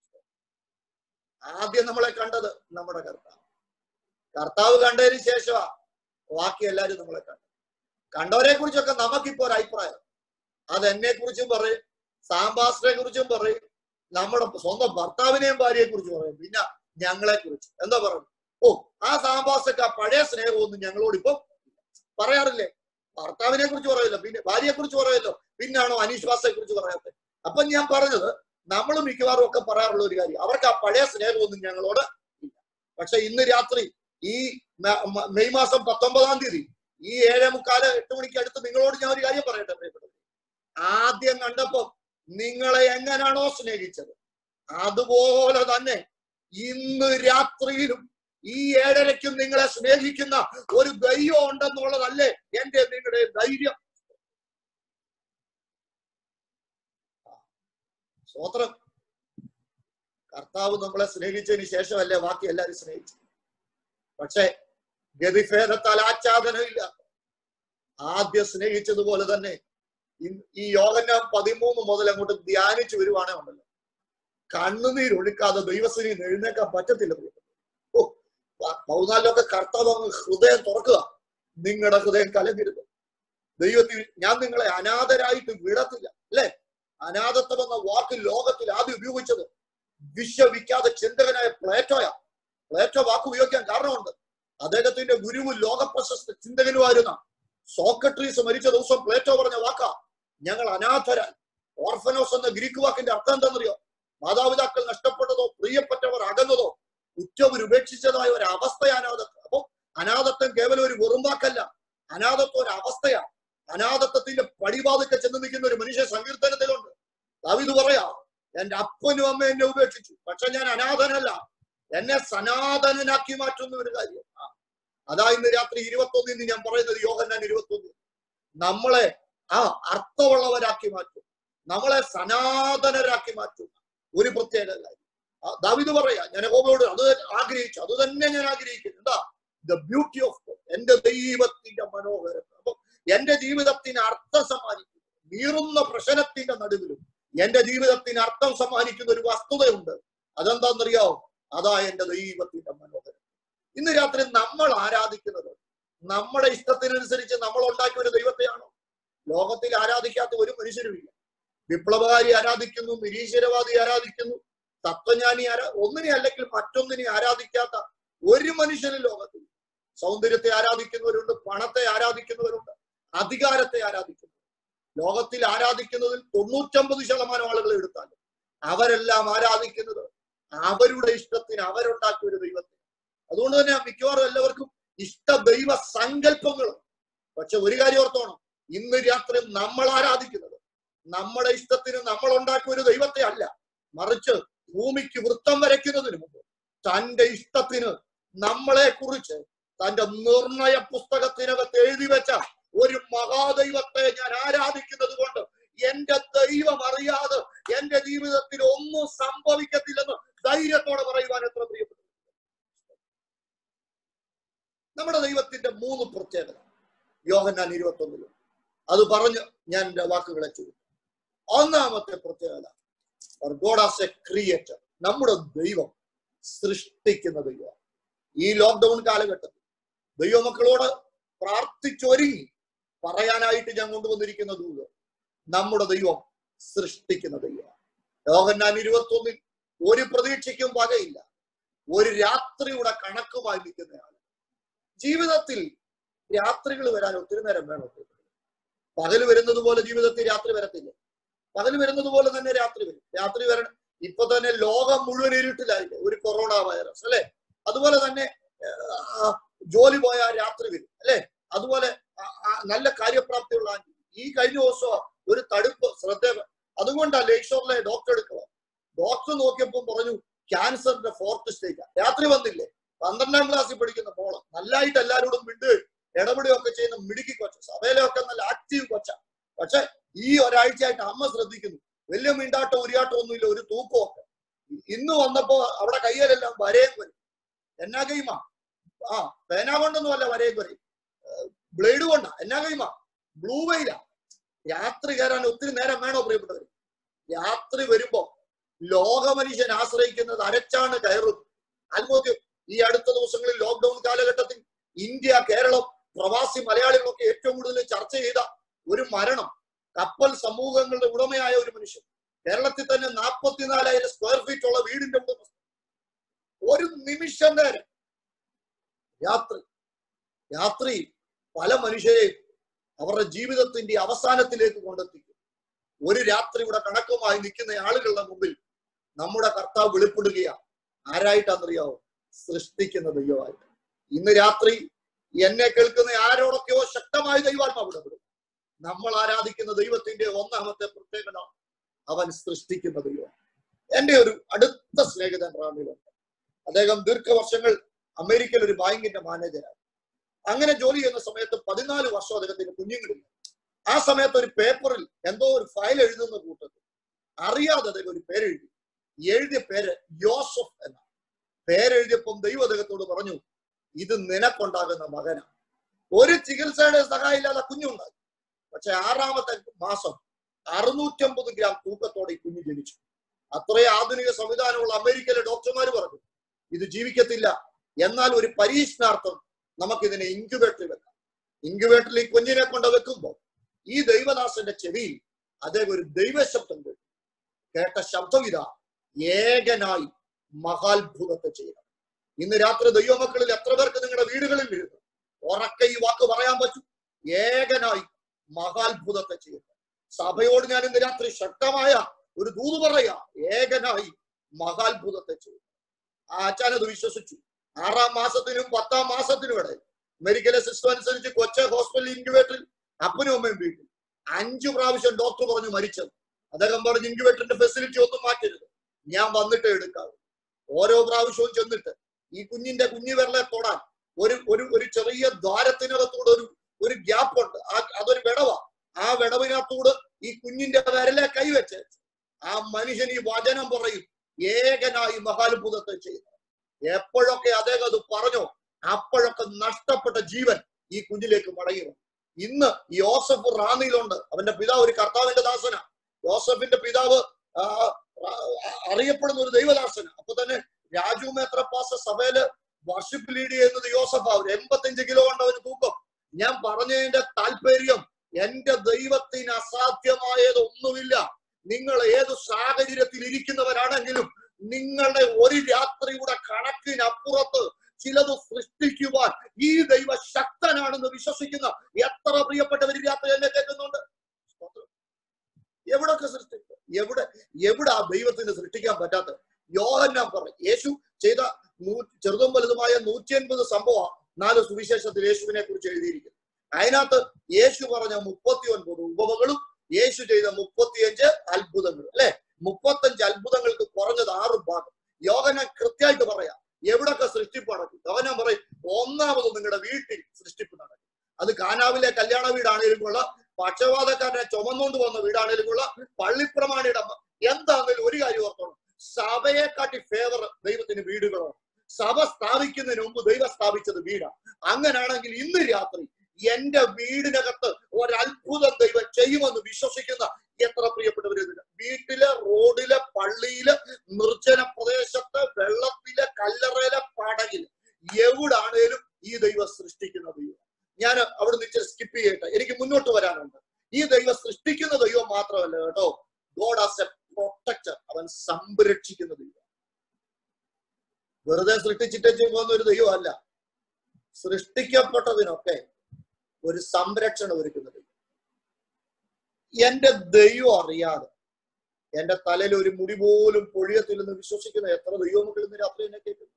ആദ്യം നമ്മളെ കണ്ടത് നമ്മുടെ കർത്താവ്. കർത്താവ് കണ്ടതിന് ശേഷമാ ബാക്കി എല്ലാരും നമ്മളെ കണ്ടു. കണ്ടവരെ കുറിച്ചൊക്കെ നമുക്കിപ്പോ ഒരു അഭിപ്രായം. അത് എന്നെ കുറിച്ചും പറയും, സാംബാസിനെ കുറിച്ചും പറയും, നമ്മുടെ സ്വന്തം ഭർത്താവിനെയും ഭാര്യയെ കുറിച്ച് പറയും, പിന്നെ ഞങ്ങളെ കുറിച്ച് എന്താ പറയുന്നത്? ഓ, ആ സാംബാസൊക്കെ ആ പഴയ സ്നേഹമൊന്നും ഞങ്ങളോട് ഇപ്പം പറയാറില്ലേ? ഭർത്താവിനെ കുറിച്ച് പറയല്ലോ, പിന്നെ ഭാര്യയെ കുറിച്ച് പറയല്ലോ, പിന്നാണോ അനീശ്വാസത്തെ കുറിച്ച് പറയാത്തത്? അപ്പൊ ഞാൻ പറഞ്ഞത്, നമ്മൾ മിക്കവാറും ഒക്കെ പറയാറുള്ള ഒരു കാര്യം, അവർക്ക് ആ പഴയ സ്നേഹമൊന്നും ഞങ്ങളോട് ഇല്ല. പക്ഷെ ഇന്ന് രാത്രി ഈ മെയ് മാസം പത്തൊമ്പതാം തീയതി ഈ ഏഴേ മുക്കാല് എട്ട് മണിക്ക് അടുത്ത് നിങ്ങളോട് ഞാൻ ഒരു കാര്യം പറയട്ടെ പ്രിയപ്പെട്ടത്. ആദ്യം കണ്ടപ്പോ നിങ്ങളെ എങ്ങനെയാണോ സ്നേഹിച്ചത്, അതുപോലെ തന്നെ ഇന്ന് രാത്രിയിലും ഈ ഏഴരയ്ക്കും നിങ്ങളെ സ്നേഹിക്കുന്ന ഒരു ദൈവം ഉണ്ടെന്നുള്ളതല്ലേ എന്റെ നിങ്ങളുടെ ധൈര്യം. സ്തോത്രം. കർത്താവ് നമ്മളെ സ്നേഹിച്ചതിന് ശേഷമല്ലേ ബാക്കി എല്ലാവരും സ്നേഹിച്ചു. പക്ഷെ ഗതിഭേദത്താൽ ആച്ഛാദനമില്ല. ആദ്യം സ്നേഹിച്ചതുപോലെ തന്നെ ഈ യോഹന്നാൻ പതിമൂന്ന് മുതൽ അങ്ങോട്ട് ധ്യാനിച്ചു വരുവാണേ ഉണ്ടല്ലോ, കണ്ണുനീരൊഴുക്കാതെ ദൈവസ്ഥിതി എഴുന്നേക്കാൻ പറ്റത്തില്ല. ഓ, പൗനാലിലൊക്കെ കർത്താവ് അങ്ങ് ഹൃദയം തുറക്കുക. നിങ്ങളുടെ ഹൃദയം കലങ്ങരുത്. ദൈവത്തിൽ ഞാൻ നിങ്ങളെ അനാഥരായിട്ട് വിടത്തില്ല. അല്ലെ? അനാഥത്വം എന്ന വാക്ക് ലോകത്തിൽ ആദ്യം ഉപയോഗിച്ചത് വിശ്വവിഖ്യാത ചിന്തകനായ പ്ലേറ്റോയാ. പ്ലേറ്റോ വാക്ക് ഉപയോഗിക്കാൻ കാരണമുണ്ട്. അദ്ദേഹത്തിന്റെ ഗുരുവും ലോക പ്രശസ്ത ചിന്തകനുമായിരുന്ന സോക്രട്ടീസ് മരിച്ച ദിവസം പ്ലേറ്റോ പറഞ്ഞ വാക്കാ, ഞങ്ങൾ അനാഥരായി. ഓർഫനോസ് എന്ന ഗ്രീക്ക് വാക്കിന്റെ അർത്ഥം എന്താണെന്നറിയോ? മാതാപിതാക്കൾ നഷ്ടപ്പെട്ടതോ പ്രിയപ്പെട്ടവർ അകന്നതോ ഉറ്റവർ ഉപേക്ഷിച്ചതായ ഒരു അവസ്ഥയാണ് അനാഥത്വം. അപ്പൊ അനാഥത്വം കേവലം ഒരു വെറും വാക്കല്ല, അനാഥത്വം ഒരു അവസ്ഥയാണ്. അനാഥത്വത്തിന്റെ പടിവാതിക്കെ ചെന്ന് നിൽക്കുന്ന ഒരു മനുഷ്യ സങ്കീർത്തനത്തിലുണ്ട്. ദാവീദ് പറയാ, എന്റെ അപ്പനും അമ്മ എന്നെ ഉപേക്ഷിച്ചു, പക്ഷെ ഞാൻ അനാഥനല്ല, എന്നെ സനാതനനാക്കി മാറ്റുന്ന ഒരു കാര്യം. അതാ ഇന്ന് രാത്രി ഇരുപത്തി ഒന്നിന് ഞാൻ പറയുന്നത്, യോഹന്നാൻ ഇരുപത്തി ഒന്ന് നമ്മളെ ആ അർത്ഥമുള്ളവരാക്കി മാറ്റും, നമ്മളെ സനാതനരാക്കി മാറ്റും. ഒരു പ്രത്യേക കാര്യം ദാവീദ് പറയാ, ഞാൻ യഹോവയോട് അത് ആഗ്രഹിച്ചു, അത് തന്നെ ഞാൻ ആഗ്രഹിക്കുന്നു. എന്താ? ദ ബ്യൂട്ടി ഓഫ് ഗോഡ്, എന്റെ ദൈവത്തിന്റെ മനോഹരം. അപ്പൊ എന്റെ ജീവിതത്തിന് അർത്ഥം സമ്മാനിക്കുന്നു, നീറുന്ന പ്രശ്നത്തിന്റെ നടുവിലും എന്റെ ജീവിതത്തിന് അർത്ഥം സമ്മാനിക്കുന്ന ഒരു വസ്തുതയുണ്ട്. അതെന്താണെന്നറിയാവോ? അതാ എന്റെ ദൈവത്തിന്റെ മനോഹരം. ഇന്ന് രാത്രി നമ്മൾ ആരാധിക്കുന്നത് നമ്മുടെ ഇഷ്ടത്തിനനുസരിച്ച് നമ്മൾ ഉണ്ടാക്കിയ ഒരു ദൈവത്തെയാണോ? ലോകത്തിൽ ആരാധിക്കാത്ത ഒരു മനുഷ്യരുമില്ല. വിപ്ലവകാരി ആരാധിക്കുന്നു, നിരീശ്വരവാദി ആരാധിക്കുന്നു, തത്വജ്ഞാനി ആരാ ഒന്നിനെ അല്ലെങ്കിൽ മറ്റൊന്നിനെ ആരാധിക്കാത്ത ഒരു മനുഷ്യനും ലോകത്തിൽ. സൗന്ദര്യത്തെ ആരാധിക്കുന്നവരുണ്ട്, പണത്തെ ആരാധിക്കുന്നവരുണ്ട്, അധികാരത്തെ ആരാധിക്കുന്നു. ലോകത്തിൽ ആരാധിക്കുന്നതിൽ തൊണ്ണൂറ്റമ്പത് ശതമാനം ആളുകൾ എടുത്താൽ അവരെല്ലാം ആരാധിക്കുന്നത് അവരുടെ ഇഷ്ടത്തിന് അവരുണ്ടാക്കിയ ഒരു ദൈവത്തെ. അതുകൊണ്ട് തന്നെ മിക്കവാറും എല്ലാവർക്കും ഇഷ്ട ദൈവ സങ്കല്പങ്ങളും. പക്ഷെ ഒരു കാര്യം ഓർത്തോണം, ഇന്ന് രാത്രി നമ്മൾ ആരാധിക്കുന്നത് നമ്മുടെ ഇഷ്ടത്തിന് നമ്മൾ ഉണ്ടാക്കിയ ഒരു ദൈവത്തെ അല്ല, മറിച്ച് ഭൂമിക്ക് വൃത്തം വരയ്ക്കുന്നതിന് മുമ്പ് തന്റെ ഇഷ്ടത്തിന് നമ്മളെ കുറിച്ച് തന്റെ നിർണയ പുസ്തകത്തിനകത്ത് എഴുതി വെച്ച ഒരു മഹാദൈവത്തെ ഞാൻ ആരാധിക്കുന്നത് കൊണ്ട് എന്റെ ദൈവം അറിയാതെ എന്റെ ജീവിതത്തിൽ ഒന്നും സംഭവിക്കത്തില്ലെന്ന് ധൈര്യത്തോടെ പറയുവാൻ എത്ര പ്രിയപ്പെട്ടു. നമ്മുടെ ദൈവത്തിന്റെ മൂന്ന് പ്രത്യേകത യോഹന്നാൻ ഇരുപത്തി ഒന്നിലും അത് പറഞ്ഞ് ഞാൻ എന്റെ വാക്കുകളെ ചുരുക്കും. ഒന്നാമത്തെ പ്രത്യേകത, God as a creator, നമ്മുടെ ദൈവം സൃഷ്ടിക്കുന്ന ദൈവമാണ്. ഈ ലോക്ക്ഡൌൺ കാലഘട്ടത്തിൽ ദൈവമക്കളോട് പ്രാർത്ഥിച്ചൊരുങ്ങി പറയാനായിട്ട് ഞാൻ കൊണ്ടുവന്നിരിക്കുന്ന ദൂത്, നമ്മുടെ ദൈവം സൃഷ്ടിക്കുന്ന ദൈവമാണ്. യോഹന്നാൻ ഇരുപത്തി ഒന്നിൽ ഒരു പ്രതീക്ഷയ്ക്കും വകയില്ല, ഒരു രാത്രിയുടെ കണക്കുമായി നിൽക്കുന്നയാൾ. ജീവിതത്തിൽ രാത്രികൾ വരാൻ ഒത്തിരി നേരം വേണം. പകല് വരുന്നത് പോലെ ജീവിതത്തിൽ രാത്രി വരത്തില്ല. പകല് വരുന്നത് പോലെ തന്നെ രാത്രി വരും. രാത്രി വരണം. ഇപ്പൊ തന്നെ ലോകം മുഴുവൻ ഇരുട്ടിലായില്ലേ, ഒരു കൊറോണ വൈറസ് അല്ലെ. അതുപോലെ തന്നെ ജോലി പോയാൽ രാത്രി വരും അല്ലെ. അതുപോലെ നല്ല കാര്യപ്രാപ്തിയുള്ള ഈ കഴിഞ്ഞ ദിവസം ഒരു തടുപ്പ് ശ്രദ്ധ, അതുകൊണ്ടാ ലേക്ഷോറിലെ ഡോക്ടർ എടുക്കുക. ഡോക്ടർ നോക്കിയപ്പോൾ പറഞ്ഞു ക്യാൻസറിന്റെ ഫോർത്ത് സ്റ്റേജ്. രാത്രി വന്നില്ലേ, പന്ത്രണ്ടാം ക്ലാസ്സിൽ പഠിക്കുന്ന മോള്, നല്ലതായിട്ട് എല്ലാവരോടും മിണ്ട് ഇടപെടുകയൊക്കെ ചെയ്യുന്ന മിടുക്കി കൊച്ച, സഭയിലൊക്കെ നല്ല ആക്റ്റീവ് കൊച്ച. പക്ഷെ ഈ ഒരാഴ്ചയായിട്ട് അമ്മ ശ്രദ്ധിക്കുന്നു, വലിയ മിണ്ടാട്ടോ ഉരിയാട്ടോ ഒന്നുമില്ല, ഒരു തൂക്കമൊക്കെ. ഇന്ന് വന്നപ്പോ അവിടെ കയ്യിലെല്ലാം വരയും വരും. എന്നാ കൈമ? ആ പേന കൊണ്ടൊന്നും അല്ല വരയും വരും, ബ്ലേഡ് കൊണ്ടാ. എന്നാ കൈമ? ബ്ലൂ വെയിലാ. രാത്രി കയറാൻ ഒത്തിരി നേരം വേണോ പ്രിയപ്പെട്ടവർ? രാത്രി വരുമ്പോ ലോക മനുഷ്യൻ ആശ്രയിക്കുന്നത് അരച്ചാണ് കയറും. അത്ഭുതം. ഈ അടുത്ത ദിവസങ്ങളിൽ ലോക്ക്ഡൌൺ കാലഘട്ടത്തിൽ ഇന്ത്യ, കേരളം, പ്രവാസി മലയാളികളൊക്കെ ഏറ്റവും കൂടുതൽ ചർച്ച ചെയ്ത ഒരു മരണം, കപ്പൽ സമൂഹങ്ങളുടെ ഉടമയായ ഒരു മനുഷ്യൻ. കേരളത്തിൽ തന്നെ നാൽപ്പത്തിനാലായിരം സ്ക്വയർ ഫീറ്റ് ഉള്ള വീടിന്റെ ഉടമസ്ഥ. ഒരു നിമിഷം നേരം രാത്രി രാത്രി പല മനുഷ്യരെയും അവരുടെ ജീവിതത്തിന്റെ അവസാനത്തിലേക്ക് കൊണ്ടെത്തിക്കും. ഒരു രാത്രിയുടെ കണക്കുമായി നിൽക്കുന്ന ആളുകളുടെ മുമ്പിൽ നമ്മുടെ കർത്താവ് വെളിപ്പെടുകയാണ്. ആരായിട്ടാണെന്നറിയാവോ? സൃഷ്ടിക്കുന്ന ദൈവമായിട്ട്. ഇന്ന് രാത്രി എന്നെ കേൾക്കുന്ന ആരോടൊക്കെയോ ശക്തമായ ദൈവാത്മാവ് ഇടപെടും. നമ്മൾ ആരാധിക്കുന്ന ദൈവത്തിന്റെ ഒന്നാമത്തെ പ്രത്യേകത, അവൻ സൃഷ്ടിക്കുന്ന ദൈവം. എന്റെ ഒരു അടുത്ത സ്നേഹിതൻ റാമിലുണ്ട്. അദ്ദേഹം ദീർഘവർഷങ്ങൾ അമേരിക്കയിൽ ഒരു ബാങ്കിന്റെ മാനേജരാണ്. അങ്ങനെ ജോലി ചെയ്യുന്ന സമയത്ത് പതിനാല് വർഷം അദ്ദേഹത്തിന് കുഞ്ഞുങ്ങളില്ല. ആ സമയത്ത് ഒരു പേപ്പറിൽ എന്തോ ഒരു ഫയൽ എഴുതുന്ന കൂട്ടത്തിൽ അറിയാതെ അദ്ദേഹം ഒരു പേരെഴുതി. എഴുതിയ പേര് യോസഫ് എന്നാണ്. പേരെഴുതിയപ്പം ദൈവം അദ്ദേഹത്തോട് പറഞ്ഞു, ഇത് നിനക്കുണ്ടാകുന്ന മകനാണ്. ഒരു ചികിത്സയുടെ സഹായം ഇല്ലാതെ കുഞ്ഞുണ്ടായി. പക്ഷെ ആറാമത്തെ മാസം അറുന്നൂറ്റമ്പത് ഗ്രാം തൂക്കത്തോടെ ഈ കുഞ്ഞ് ജനിച്ചു. അത്രയും ആധുനിക സംവിധാനമുള്ള അമേരിക്കയിലെ ഡോക്ടർമാർ പറഞ്ഞു ഇത് ജീവിക്കത്തില്ല, എന്നാൽ ഒരു പരീക്ഷണാർത്ഥം നമുക്കിതിനെ ഇൻക്യുബേറ്ററിൽ വെക്കാം. ഇൻക്യുബേറ്ററിൽ ഈ കുഞ്ഞിനെ കൊണ്ട് വെക്കുമ്പോൾ ഈ ദൈവദാസന്റെ ചെവിയിൽ അദ്ദേഹം ഒരു ദൈവശബ്ദം കേട്ടു. കേട്ട ശബ്ദം ഇതാ, ഏകനായി മഹാത്ഭുതത്തെ ചെയ്യണം. ഇന്ന് രാത്രി ദൈവമക്കളിൽ എത്ര പേർക്ക് നിങ്ങളുടെ വീടുകളിൽ ഇരുന്ന് ഉറക്കെ ഈ വാക്ക് പറയാൻ പറ്റും? ഏകനായി മഹാത്ഭുതത്തെ ചെയ്യുക. സഭയോട് ഞാൻ ഇന്ന് രാത്രി ശക്തമായ ഒരു ദൂത് പറയാ, ഏകനായി മഹാത്ഭുതത്തെ ചെയ്യുക. ആ അച്ഛനത് വിശ്വസിച്ചു. ആറാം മാസത്തിനും പത്താം മാസത്തിനും ഇടയിൽ മെഡിക്കൽ സിസ്റ്റം അനുസരിച്ച് കൊച്ചി ഹോസ്പിറ്റൽ ഇൻക്യുബേറ്ററിൽ അപ്പനും അമ്മയും വീട്ടിൽ അഞ്ചു പ്രാവശ്യം ഡോക്ടർ പറഞ്ഞു മരിച്ചത്. അദ്ദേഹം പറഞ്ഞു ഇൻക്യുബേറ്ററിന്റെ ഫെസിലിറ്റി ഒന്നും മാറ്റരുത്, ഞാൻ വന്നിട്ട് എടുക്കാം. ഓരോ പ്രാവശ്യവും ചെന്നിട്ട് ഈ കുഞ്ഞിന്റെ കുഞ്ഞു വിരലെ തൊടാൻ ഒരു ഒരു ഒരു ചെറിയ ദ്വാരത്തിനകത്തൂടെ ഒരു ഒരു ഗ്യാപ്പ് ഉണ്ട്, ആ അതൊരു വിടവാ. ആ വിടവിനകത്തൂടെ ഈ കുഞ്ഞിന്റെ വിരലെ കൈവച്ച് ആ മനുഷ്യൻ ഈ വചനം പറയും, ഏകനായി മഹാത്ഭുതത്തെ ചെയ്യുന്നു. എപ്പോഴൊക്കെ അദ്ദേഹം അത് പറഞ്ഞോ അപ്പോഴൊക്കെ നഷ്ടപ്പെട്ട ജീവൻ ഈ കുഞ്ഞിലേക്ക് മടങ്ങി വന്നു. ഇന്ന് യോസഫ് റാന്നിയിലുണ്ട്. അവന്റെ പിതാവ് ഒരു കർത്താവിന്റെ ദാസന. യോസഫിന്റെ പിതാവ് അറിയപ്പെടുന്ന ഒരു ദൈവദാസന. അപ്പൊ തന്നെ രാജു മേത്രപ്പാസ സഭയില് വർഷിപ്പ് ലീഡ് ചെയ്യുന്നത് യോസഫ്. അവർ എൺപത്തിയഞ്ച് കിലോ കൊണ്ട് അവന് തൂക്കം. ഞാൻ പറഞ്ഞതിന്റെ താല്പര്യം, എന്റെ ദൈവത്തിന് അസാധ്യമായത് ഒന്നുമില്ല. നിങ്ങൾ ഏത് സാഹചര്യത്തിൽ ഇരിക്കുന്നവരാണെങ്കിലും നിങ്ങളുടെ ഒരു രാത്രിയുടെ കണക്കിനപ്പുറത്ത് ചിലത് സൃഷ്ടിക്കുവാൻ ഈ ദൈവ ശക്തനാണെന്ന് വിശ്വസിക്കുന്ന എത്ര പ്രിയപ്പെട്ടവർ രാത്രി എന്നെ കേൾക്കുന്നുണ്ട്? എവിടൊക്കെ സൃഷ്ടിക്കും? എവിടെ എവിടെ ആ ദൈവത്തിന് സൃഷ്ടിക്കാൻ പറ്റാത്ത? യോഹന്നാൻ പറഞ്ഞു യേശു ചെയ്ത നൂ ചെറുതും വലുതുമായ നൂറ്റി അൻപത് സംഭവം നാല് സുവിശേഷത്തിൽ യേശുവിനെ കുറിച്ച് എഴുതിയിരിക്കുന്നു. അതിനകത്ത് യേശു പറഞ്ഞ മുപ്പത്തി ഒൻപത് ഉപമകളും യേശു ചെയ്ത മുപ്പത്തിയഞ്ച് അത്ഭുതങ്ങളും, അല്ലെ? മുപ്പത്തഞ്ച് അത്ഭുതങ്ങൾക്ക് കുറഞ്ഞത് ആറ് ഭാഗം. യോഹന്നാൻ കൃത്യമായിട്ട് പറയാം എവിടൊക്കെ സൃഷ്ടിപ്പ് നടക്കും. യോഹന്നാൻ പറയും ഒന്നാമത് നിങ്ങളുടെ വീട്ടിൽ സൃഷ്ടിപ്പ് നടക്കും. അത് കാനാവിലെ കല്യാണ വീടാണേലും കൊള്ള, പക്ഷപാതക്കാരനെ ചുമന്നുകൊണ്ട് വന്ന വീടാണേലും കൊള്ള, പള്ളിപ്രമാണിയുടെ എന്താണെങ്കിലും ഒരു കാര്യം ഓർത്തോണം, സഭയെ കാട്ടി ഫേവർ ദൈവത്തിന് വീടുകളോ. സഭ സ്ഥാപിക്കുന്നതിന് മുമ്പ് ദൈവം സ്ഥാപിച്ചത് വീടാണ്. അങ്ങനാണെങ്കിൽ ഇന്ന് രാത്രി എന്റെ വീടിനകത്ത് ഒരത്ഭുതം ദൈവം ചെയ്യുമെന്ന് വിശ്വസിക്കുന്ന എത്ര പ്രിയപ്പെട്ടവരുണ്ട്? വീട്ടിലെ, റോഡിലെ, പള്ളിയില്, നിർജ്ജന പ്രദേശത്ത്, വെള്ളത്തിലെ, കല്ലറയിലെ, പടകില്, എവിടാണേലും ഈ ദൈവം സൃഷ്ടിക്കുന്ന ദൈവം. ഞാൻ അവിടെ നിന്ന് സ്കിപ്പ് ചെയ്യട്ടെ, എനിക്ക് മുന്നോട്ട് വരാനുണ്ട്. ഈ ദൈവം സൃഷ്ടിക്കുന്ന ദൈവം മാത്രമല്ല കേട്ടോ, ഗോഡ് ആസ് എ പ്രൊട്ടക്ടർ. അവൻ സംരക്ഷിക്കുന്ന ദൈവം. വെറുതെ സൃഷ്ടിച്ചിട്ട് പോകുന്ന ഒരു ദൈവമല്ല, സൃഷ്ടിക്കപ്പെട്ടതിനൊക്കെ ഒരു സംരക്ഷണം ഒരുക്കുന്ന ദൈവം. എന്റെ ദൈവം അറിയാതെ എന്റെ തലയിൽ ഒരു മുടി പോലും പൊഴിയത്തില്ലെന്ന് വിശ്വസിക്കുന്ന എത്ര ദൈവമക്കൾ ഇന്ന് രാത്രി എന്നെ കേൾക്കുന്നു.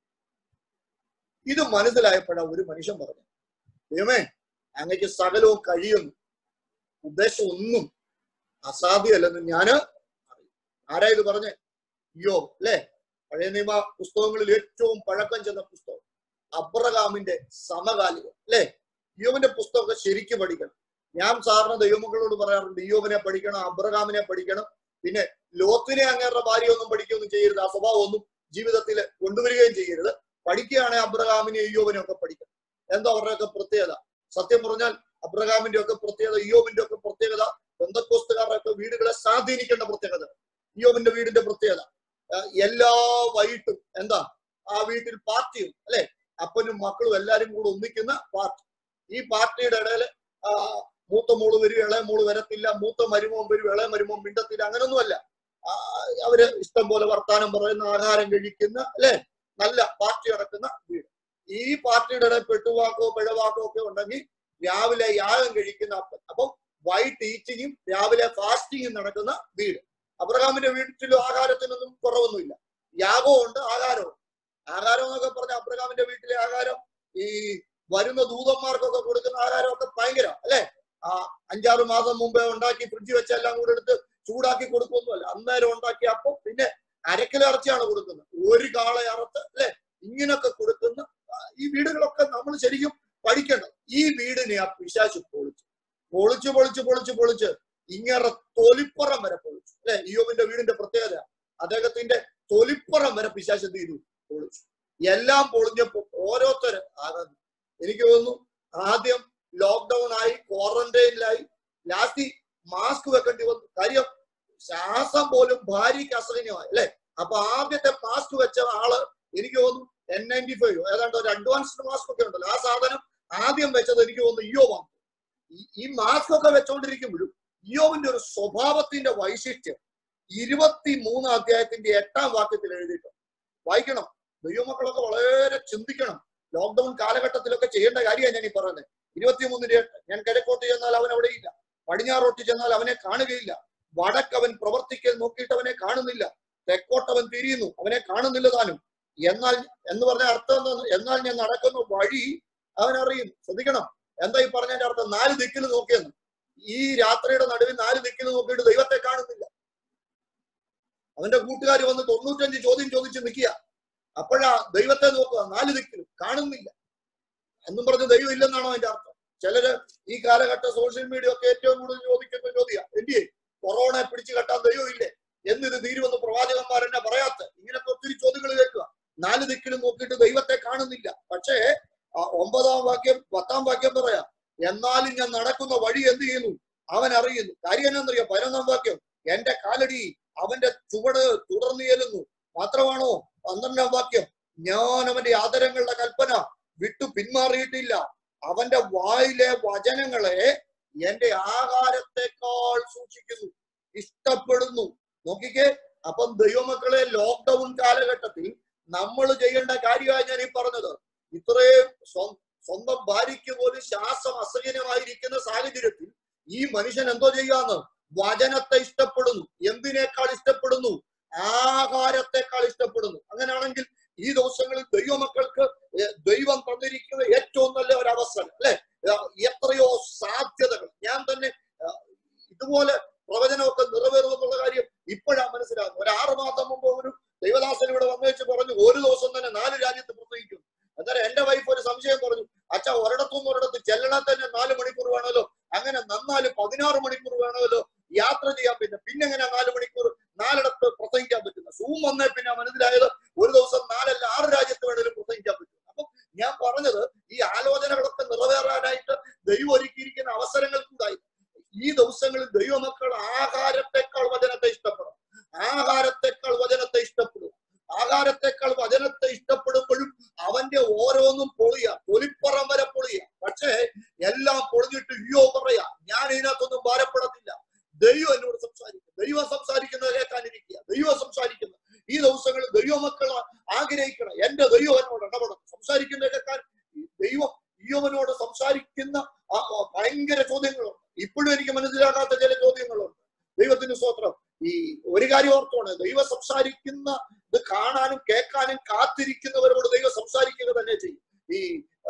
ഇത് മനസ്സിലായപ്പോഴാണ് ഒരു മനുഷ്യൻ പറഞ്ഞു, ദൈവമേ അങ്ങക്ക് സകലവും കഴിയുന്നു, ഉദ്ദേശം ഒന്നും അസാധ്യമല്ലെന്ന് ഞാന് അറിയും. ആരാ ഇത് പറഞ്ഞേ? യോ അല്ലെ? പഴയ നിയമ പുസ്തകങ്ങളിൽ ഏറ്റവും പഴക്കം ചെന്ന പുസ്തകം, അബ്രഹാമിന്റെ സമകാലികം, അല്ലെ? യോബിന്റെ പുസ്തകമൊക്കെ ശരിക്കും പഠിക്കണം. ഞാൻ സാറിന് ദൈവമക്കളോട് പറയാറുണ്ട്, യോബിനെ പഠിക്കണം, അബ്രഹാമിനെ പഠിക്കണം, പിന്നെ ലോത്തിനെ അങ്ങേരുടെ ഭാര്യ ഒന്നും പഠിക്കുകയൊന്നും ചെയ്യരുത്. ആ സ്വഭാവം ഒന്നും ജീവിതത്തിൽ കൊണ്ടുവരികയും ചെയ്യരുത്. പഠിക്കുകയാണെങ്കിൽ അബ്രഹാമിനെ യോബിനെ ഒക്കെ പഠിക്കണം. എന്താ അവരുടെയൊക്കെ പ്രത്യേകത? സത്യം പറഞ്ഞാൽ അബ്രഹാമിന്റെ ഒക്കെ പ്രത്യേകത, യോബിന്റെ ഒക്കെ പ്രത്യേകത, പെന്തക്കോസ്തുകാരുടെ ഒക്കെ വീടുകളെ സ്വാധീനിക്കേണ്ട പ്രത്യേകത. യോബിന്റെ വീടിന്റെ പ്രത്യേകത, എല്ലാ വൈകിട്ടും എന്താ ആ വീട്ടിൽ പാർട്ടിയും, അല്ലെ? അപ്പനും മക്കളും എല്ലാരും കൂടെ ഒന്നിക്കുന്ന പാർട്ടി. ഈ പാർട്ടിയുടെ ഇടയിൽ മൂത്ത മോള് വരും, ഇളയ മോള് വരത്തില്ല, മൂത്ത മരുമോൻ വരും, ഇളയ മരുമോൻ മിണ്ടത്തില്ല, അങ്ങനൊന്നുമല്ല. അവര് ഇഷ്ടം പോലെ വർത്താനം പറയുന്ന, ആഹാരം കഴിക്കുന്ന, അല്ലെ? നല്ല പാർട്ടി നടക്കുന്ന വീട്. ഈ പാർട്ടിയുടെ ഇടയിൽ പെട്ടുവാക്കോ പിഴവാക്കോ ഒക്കെ ഉണ്ടെങ്കിൽ രാവിലെ യാഗം കഴിക്കുന്ന അപ്പൻ. അപ്പം വൈറ്റ് ഈറ്റിങ്ങും രാവിലെ ഫാസ്റ്റിങ്ങും നടക്കുന്ന വീട്. അബ്രഹാമിന്റെ വീട്ടിലും ആഹാരത്തിനൊന്നും കുറവൊന്നുമില്ല. യാഗവും ഉണ്ട്, ആഹാരവും. ആഹാരം എന്നൊക്കെ പറഞ്ഞ അബ്രഹാമിന്റെ വീട്ടിലെ ആഹാരം ഈ വരുന്ന ദൂതന്മാർക്കൊക്കെ കൊടുക്കുന്ന ആഹാരമൊക്കെ ഭയങ്കര, അല്ലെ? ആ അഞ്ചാറ് മാസം മുമ്പേ ഉണ്ടാക്കി ഫ്രിഡ്ജ് വെച്ചെല്ലാം കൂടെ എടുത്ത് ചൂടാക്കി കൊടുക്കൊന്നുമല്ല, അന്നേരം ഉണ്ടാക്കി. അപ്പം പിന്നെ അരക്കില ഇറച്ചിയാണ് കൊടുക്കുന്നത്, ഒരു കാള അറുത്ത്, അല്ലെ? ഇങ്ങനൊക്കെ കൊടുക്കുന്ന ഈ വീടുകളൊക്കെ നമ്മൾ ശരിക്കും പഠിക്കണം. ഈ വീടിനെ ആ പിശാച് പൊളിച്ചു പൊളിച്ചു പൊളിച്ചു പൊളിച്ചു പൊളിച്ച് ഇങ്ങനെ തൊലിപ്പുറം വരെ പൊളിച്ചു, അല്ലെ? യോബിന്റെ വീടിന്റെ പ്രത്യേകത അദ്ദേഹത്തിന്റെ തൊലിപ്പുറം വരെ പിശാച് എന്ത് ചെയ്തു? പൊളിച്ചു. എല്ലാം പൊളിഞ്ഞപ്പോ ഓരോരുത്തര് ആകുന്നു. എനിക്ക് തോന്നുന്നു ആദ്യം ലോക്ക്ഡൌൺ ആയി, ക്വാറന്റൈനിലായി, ലാസ്റ്റ് മാസ്ക് വെക്കേണ്ടി വന്നു. കാര്യം ശ്വാസം പോലും ഭാര്യയ്ക്ക് അസഹനമായി, അല്ലെ? അപ്പൊ ആദ്യത്തെ മാസ്ക് വെച്ച ആള് എനിക്ക് തോന്നുന്നു എൻ നയൻറ്റി ഫൈവ് ഏതാണ്ട് ഒരു അഡ്വാൻസ്ഡ് മാസ്ക് ഒക്കെ ഉണ്ടല്ലോ, ആ സാധനം ആദ്യം വെച്ചത് എനിക്ക് തോന്നുന്നു ഇയ്യോബാണ്. ഈ മാസ്ക് ഒക്കെ വെച്ചോണ്ടിരിക്കുമ്പോഴും ഇയ്യോബിന്റെ ഒരു സ്വഭാവത്തിന്റെ വൈശിഷ്ട്യം ഇരുപത്തി മൂന്നാം അധ്യായത്തിന്റെ എട്ടാം വാക്യത്തിൽ എഴുതിയിട്ടുണ്ട്. വായിക്കണം. ദൈവമക്കളൊക്കെ വളരെ ചിന്തിക്കണം. ലോക്ക്ഡൌൺ കാലഘട്ടത്തിലൊക്കെ ചെയ്യേണ്ട കാര്യമാണ് ഞാൻ ഈ പറയുന്നത്. ഇരുപത്തിമൂന്നിന്റെ എട്ട്, ഞാൻ കിഴക്കോട്ട് ചെന്നാൽ അവൻ അവിടെ ഇല്ല, പടിഞ്ഞാറോട്ട് ചെന്നാൽ അവനെ കാണുകയില്ല, വടക്കവൻ പ്രവർത്തിക്കൽ നോക്കിയിട്ട് അവനെ കാണുന്നില്ല, തെക്കോട്ടവൻ തിരിയുന്നു, അവനെ കാണുന്നില്ല താനും. എന്നാൽ എന്ന് പറഞ്ഞ അർത്ഥം എന്താ? എന്നാൽ ഞാൻ നടക്കുന്ന വഴി അവൻ അറിയും. ശ്രദ്ധിക്കണം, എന്താ ഈ പറഞ്ഞതിന്റെ അർത്ഥം? നാല് ദിക്കിൽ നോക്കിയെന്ന്. ഈ രാത്രിയുടെ നടുവിൽ നാല് ദിക്കിൽ നോക്കിയിട്ട് ദൈവത്തെ കാണുന്നില്ല. അവന്റെ കൂട്ടുകാർ വന്ന് തൊണ്ണൂറ്റഞ്ച് ചോദ്യം ചോദിച്ച് നിൽക്കുക. അപ്പോഴാ ദൈവത്തെ നോക്കുക, നാല് ദിക്കിലും കാണുന്നില്ല എന്നും പറഞ്ഞ് ദൈവം ഇല്ലെന്നാണോ അതിന്റെ അർത്ഥം? ചിലര് ഈ കാലഘട്ട സോഷ്യൽ മീഡിയ ഒക്കെ ഏറ്റവും കൂടുതൽ ചോദിക്കുന്ന ചോദ്യ, എന്തിയെ കൊറോണയെ പിടിച്ചു കെട്ടാൻ ദൈവം ഇല്ലേ, എന്നിത് തീരുമെന്ന് പ്രവാചകന്മാരെന്നെ പറയാത്ത, ഇങ്ങനത്തെ ഒത്തിരി ചോദ്യങ്ങൾ കേൾക്കുക. നാല് ദിക്കിലും നോക്കിയിട്ട് ദൈവത്തെ കാണുന്നില്ല. പക്ഷേ ഒമ്പതാം വാക്യം പത്താം വാക്യം പറയാം, എന്നാലും ഞാൻ നടക്കുന്ന വഴി എന്ത് ചെയ്യുന്നു അവൻ അറിയുന്നു. കാര്യം എന്നാന്നറിയാം? പതിനൊന്നാം വാക്യം, എന്റെ കാലടി അവന്റെ ചുവട് തുടർന്നു ചെല്ലുന്നു. മാത്രമാണോ? പന്ത്രണ്ടാം വാക്യം, ഞാൻ അവന്റെ ആദരങ്ങളുടെ കൽപ്പന വിട്ടു പിന്മാറിയിട്ടില്ല, അവന്റെ വായിലെ വചനങ്ങളെ എന്റെ ആഹാരത്തെക്കാൾ സൂക്ഷിക്കുന്നു, ഇഷ്ടപ്പെടുന്നു. നോക്കിക്കേ, അപ്പം ദൈവമക്കളെ, ലോക്ക്ഡൌൺ കാലഘട്ടത്തിൽ നമ്മൾ ചെയ്യേണ്ട കാര്യമാണ് ഞാൻ ഈ പറഞ്ഞത്. ഇത്രയും സ്വന്തം ഭാര്യയ്ക്ക് പോലും ശ്വാസം അസഹനമായിരിക്കുന്ന സാഹചര്യത്തിൽ ഈ മനുഷ്യൻ എന്തോ ചെയ്യാന്ന്? വചനത്തെ ഇഷ്ടപ്പെടുന്നു. എന്തിനേക്കാൾ ഇഷ്ടപ്പെടുന്നു? ആഹാരത്തെക്കാൾ ഇഷ്ടപ്പെടുന്നു. അങ്ങനെയാണെങ്കിൽ ഈ ദിവസങ്ങളിൽ ദൈവമക്കൾക്ക് ദൈവം തന്നിരിക്കുന്ന ഏറ്റവും നല്ല ഒരു അവസരം അല്ലെ, എത്രയോ സാധ്യതകൾ. ഞാൻ തന്നെ ഇതുപോലെ പ്രവചനമൊക്കെ നിറവേറുമെന്നുള്ള കാര്യം ഇപ്പോഴാണ് മനസ്സിലാകുന്നത്. ഒരു ആറു മാസം മുമ്പ് ഒരു ദൈവദാസൻ ഇവിടെ വന്നു വെച്ച് പറഞ്ഞു, ഒരു ദിവസം തന്നെ നാല് രാജ്യത്ത് പ്രസംഗിക്കും. അന്നേരം എന്റെ വൈഫ് ഒരു സംശയം പറഞ്ഞു, അച്ഛാ ഒരിടത്തുനിന്ന് ഒരിടത്ത് ചെല്ലണ തന്നെ നാല് മണിക്കൂർ വേണമല്ലോ, അങ്ങനെ നന്നാല് പതിനാറ് മണിക്കൂർ വേണമല്ലോ യാത്ര ചെയ്യാൻ. പിന്നെ പിന്നെ എങ്ങനെ നാല് മണിക്കൂർ നാലിടത്ത് പ്രസംഗിക്കാൻ പറ്റുന്നത്? സൂം വന്നേ പിന്നെ മനസ്സിലായത് ഒരു ദിവസം നാലല്ല ആറ് രാജ്യത്ത് വേണേലും പ്രസംഗിക്കാൻ പറ്റും. അപ്പൊ ഞാൻ പറഞ്ഞത്, ഈ ആലോചനകളൊക്കെ നിറവേറാനായിട്ട് ദൈവം ഒരുക്കിയിരിക്കുന്ന അവസരങ്ങൾ കൂടായി. ഈ ദിവസങ്ങളിൽ ദൈവമക്കൾ ആഹാരത്തെക്കാൾ വചനത്തെ ഇഷ്ടപ്പെടും. ആഹാരത്തെക്കാൾ വചനത്തെ ഇഷ്ടപ്പെടും. ആഹാരത്തെക്കാൾ വചനത്തെ ഇഷ്ടപ്പെടുമ്പോഴും അവന്റെ ഓരോന്നും പൊളിയ, തൊലിപ്പുറം വരെ പൊളിയ. പക്ഷേ എല്ലാം പൊളിഞ്ഞിട്ട് അയ്യോ പറയാ, ഞാൻ ഇതിനകത്തൊന്നും ഭാരപ്പെടത്തില്ല. ദൈവം എന്നോട് സംസാരിക്കും. ദൈവം സംസാരിക്കുന്നത് കേൾക്കാനിരിക്കുക. ദൈവം സംസാരിക്കുന്നത് ഈ ദിവസങ്ങളിൽ ദൈവമക്കൾ ആഗ്രഹിക്കണം, എന്റെ ദൈവം എന്നോട് ഇടപെടണം, സംസാരിക്കുന്നത് കേൾക്കാൻ. ദൈവം ഈയോവനോട് സംസാരിക്കുന്ന ഭയങ്കര ചോദ്യങ്ങളുണ്ട്. ഇപ്പോഴും എനിക്ക് മനസ്സിലാക്കാത്ത ചില ചോദ്യങ്ങളുണ്ട്. ദൈവത്തിന് സ്തോത്രം. ഈ ഒരു കാര്യം ഓർത്തോണ്, ദൈവം സംസാരിക്കുന്ന ഇത് കാണാനും കേൾക്കാനും കാത്തിരിക്കുന്നവരോട് ദൈവം സംസാരിക്കുക തന്നെ ചെയ്യും. ഈ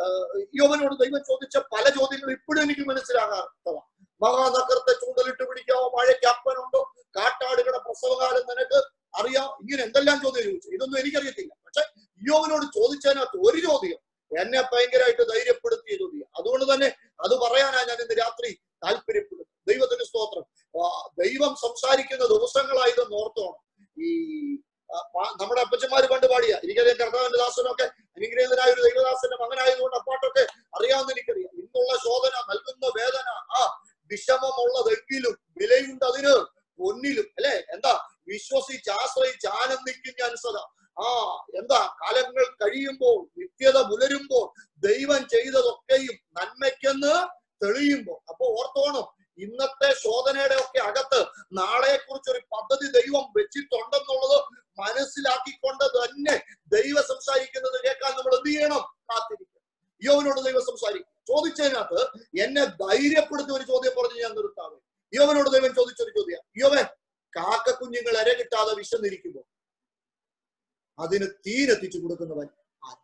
യോവനോട് ദൈവം ചോദിച്ച പല ചോദ്യങ്ങളും ഇപ്പോഴും എനിക്ക് മനസ്സിലാകാത്തതാണ്. മഹാനഗരത്തെ ചൂണ്ടലിട്ട് പിടിക്കാവോ, മഴയ്ക്ക് അപ്പനുണ്ടോ, കാട്ടാടുകളുടെ പ്രസവകാലം നിനക്ക് അറിയാം, ഇങ്ങനെ എന്തെല്ലാം ചോദ്യം ചോദിച്ചു. ഇതൊന്നും എനിക്കറിയത്തില്ല. പക്ഷെ യോവനോട് ചോദിച്ചതിനകത്ത് ഒരു ചോദ്യം എന്നെ ഭയങ്കരമായിട്ട് ധൈര്യപ്പെടുത്തിയ ചോദ്യം. അതുകൊണ്ട് തന്നെ അത് പറയാനാണ് ഞാൻ ഇന്ന് രാത്രി താല്പര്യപ്പെടുന്നത്. ദൈവത്തിന് സ്തോത്രം. ദൈവം സംസാരിക്കുന്ന ദിവസങ്ങളായതെന്ന് ഓർത്തോണം. ഈ നമ്മുടെ അപ്പച്ചന്മാര് പണ്ട് പാടിയ, എനിക്കറിയാം കർത്താവിന്റെ ദാസനൊക്കെ അനുഗ്രഹീതനായ ഒരു ദൈവദാസന്റെ മകനായതുകൊണ്ട് അപ്പാട്ടൊക്കെ അറിയാവുന്ന എനിക്കറിയാം. ഇന്നുള്ള ശോധന നൽകുന്ന വേദന ആ വിഷമമുള്ളതെങ്കിലും വിലയുണ്ട് അതിന് പൊന്നിലും, അല്ലെ? എന്താ? വിശ്വസിച്ച് ആശ്രയിച്ച് ആനന്ദിക്കും ഞാൻ സദാ. ആ എന്താ? കാലങ്ങൾ കഴിയുമ്പോൾ, നിത്യത പുലരുമ്പോൾ, ദൈവം ചെയ്തതൊക്കെയും നന്മയ്ക്കെന്ന് തെളിയുമ്പോൾ. അപ്പൊ ഓർത്തോണം, ഇന്നത്തെ ശോധനയുടെ ഒക്കെ അകത്ത് നാളെ കുറിച്ച് ഒരു പദ്ധതി ദൈവം വെച്ചിട്ടുണ്ടെന്നുള്ളത് മനസ്സിലാക്കിക്കൊണ്ട് തന്നെ ദൈവം സംസാരിക്കുന്നത് കേൾക്കാൻ നമ്മൾ എന്ത് ചെയ്യണം? കാത്തിരിക്കണം. യോവനോട് ദൈവം സംസാരിക്കും. ചോദിച്ചതിനകത്ത് എന്നെ ധൈര്യപ്പെടുത്തിയ ഒരു ചോദ്യം പറഞ്ഞ് ഞാൻ നിർത്താവേ. യോവനോട് ദൈവം ചോദിച്ചൊരു ചോദ്യം, യോവൻ, കാക്ക കുഞ്ഞുങ്ങൾ ഇര കിട്ടാതെ വിശന്നിരിക്കുമ്പോൾ അതിന് തീരെത്തിച്ചു കൊടുക്കുന്നവൻ ആര്?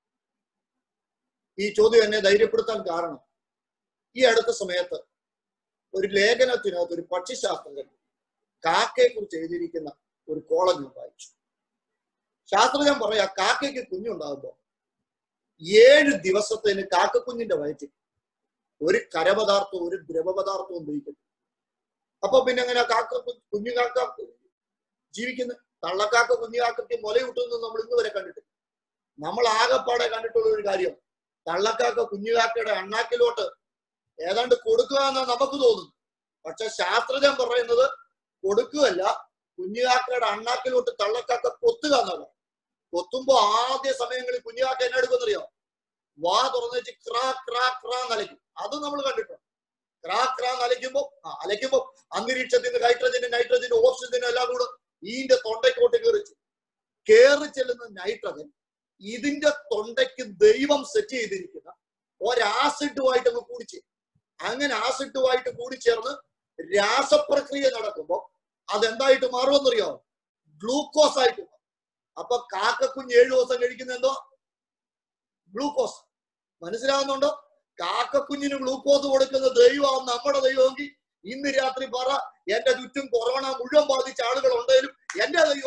ഈ ചോദ്യം എന്നെ ധൈര്യപ്പെടുത്താൻ കാരണം, ഈ അടുത്ത സമയത്ത് ഒരു ലേഖനത്തിനകത്ത് ഒരു പക്ഷിശാസ്ത്രജ്ഞൻ കാക്കയെ കുറിച്ച് എഴുതിയിരിക്കുന്ന ഒരു കോളം ഞാൻ വായിച്ചു. ശാസ്ത്രജ്ഞൻ പറയാ, കാക്കയ്ക്ക് കുഞ്ഞുണ്ടാകുമ്പോ ഏഴ് ദിവസത്തിന് കാക്കക്കുഞ്ഞിന്റെ വയറ്റിൽ ഒരു കരപദാർത്ഥവും ഒരു ദ്രവപദാർത്ഥവും ഉപയോഗിക്കുന്നു. അപ്പൊ പിന്നെ എങ്ങനെ കാക്ക കുഞ്ഞു കാക്ക ജീവിക്കുന്നത്? തള്ളക്കാക്ക കുഞ്ഞു കാക്കയ്ക്ക് മുലയൂട്ടുന്നത് നമ്മൾ ഇന്ന് വരെ കണ്ടിട്ടില്ല. നമ്മൾ ആകെപ്പാടെ കണ്ടിട്ടുള്ള ഒരു കാര്യം, തള്ളക്കാക്ക കുഞ്ഞുകാക്കയുടെ അണ്ണാക്കിലോട്ട് ഏതാണ്ട് കൊടുക്കുക എന്നാണ് നമുക്ക് തോന്നുന്നു. പക്ഷെ ശാസ്ത്രജ്ഞൻ പറയുന്നത് കൊടുക്കുകയല്ല, കുഞ്ഞുകാക്കയുടെ അണ്ണാക്കിലോട്ട് തള്ളക്കാക്ക കൊത്തുക എന്നാണ്. കൊത്തുമ്പോ ആദ്യ സമയങ്ങളിൽ കുഞ്ഞുകാക്ക എന്നെ എടുക്കുന്നറിയോ? വാ തുറന്നു വെച്ച് ക്രാ ക്രാ ക്രാ നലയ്ക്കും. അത് നമ്മൾ കണ്ടിട്ടുണ്ട്. ക്രാ ക്രാ നലയ്ക്കുമ്പോ ആ അലയ്ക്കുമ്പോ അന്തരീക്ഷത്തിന് ഹൈഡ്രജനും നൈട്രജനും ഓക്സിജനും എല്ലാം കൂടെ ഈന്റെ തൊണ്ടയ്ക്കോട്ട് കയറിച്ചു കയറി ചെല്ലുന്ന നൈട്രജൻ ഇതിന്റെ തൊണ്ടയ്ക്ക് ദൈവം സെറ്റ് ചെയ്തിരിക്കുന്ന ഒരാസിഡുമായിട്ട് അങ്ങ് കൂടിച്ചേ. അങ്ങനെ ആസിഡുമായിട്ട് കൂടിച്ചേർന്ന് രാസപ്രക്രിയ നടക്കുമ്പോ അതെന്തായിട്ട് മാറുമെന്നറിയോ? ഗ്ലൂക്കോസ് ആയിട്ട് മാറും. അപ്പൊ കാക്കക്കുഞ്ഞ് ഏഴു ദിവസം കഴിക്കുന്ന എന്തോ? ഗ്ലൂക്കോസ്. മനസ്സിലാവുന്നുണ്ടോ? കാക്കക്കുഞ്ഞിന് ഗ്ലൂക്കോസ് കൊടുക്കുന്ന ദൈവം നമ്മുടെ ദൈവമെങ്കിൽ ഇന്ന് രാത്രി പറ, എന്റെ ചുറ്റും കൊറോണ മുഴുവൻ ബാധിച്ച ആളുകൾ ഉണ്ടെങ്കിലും എന്റെ ദൈവം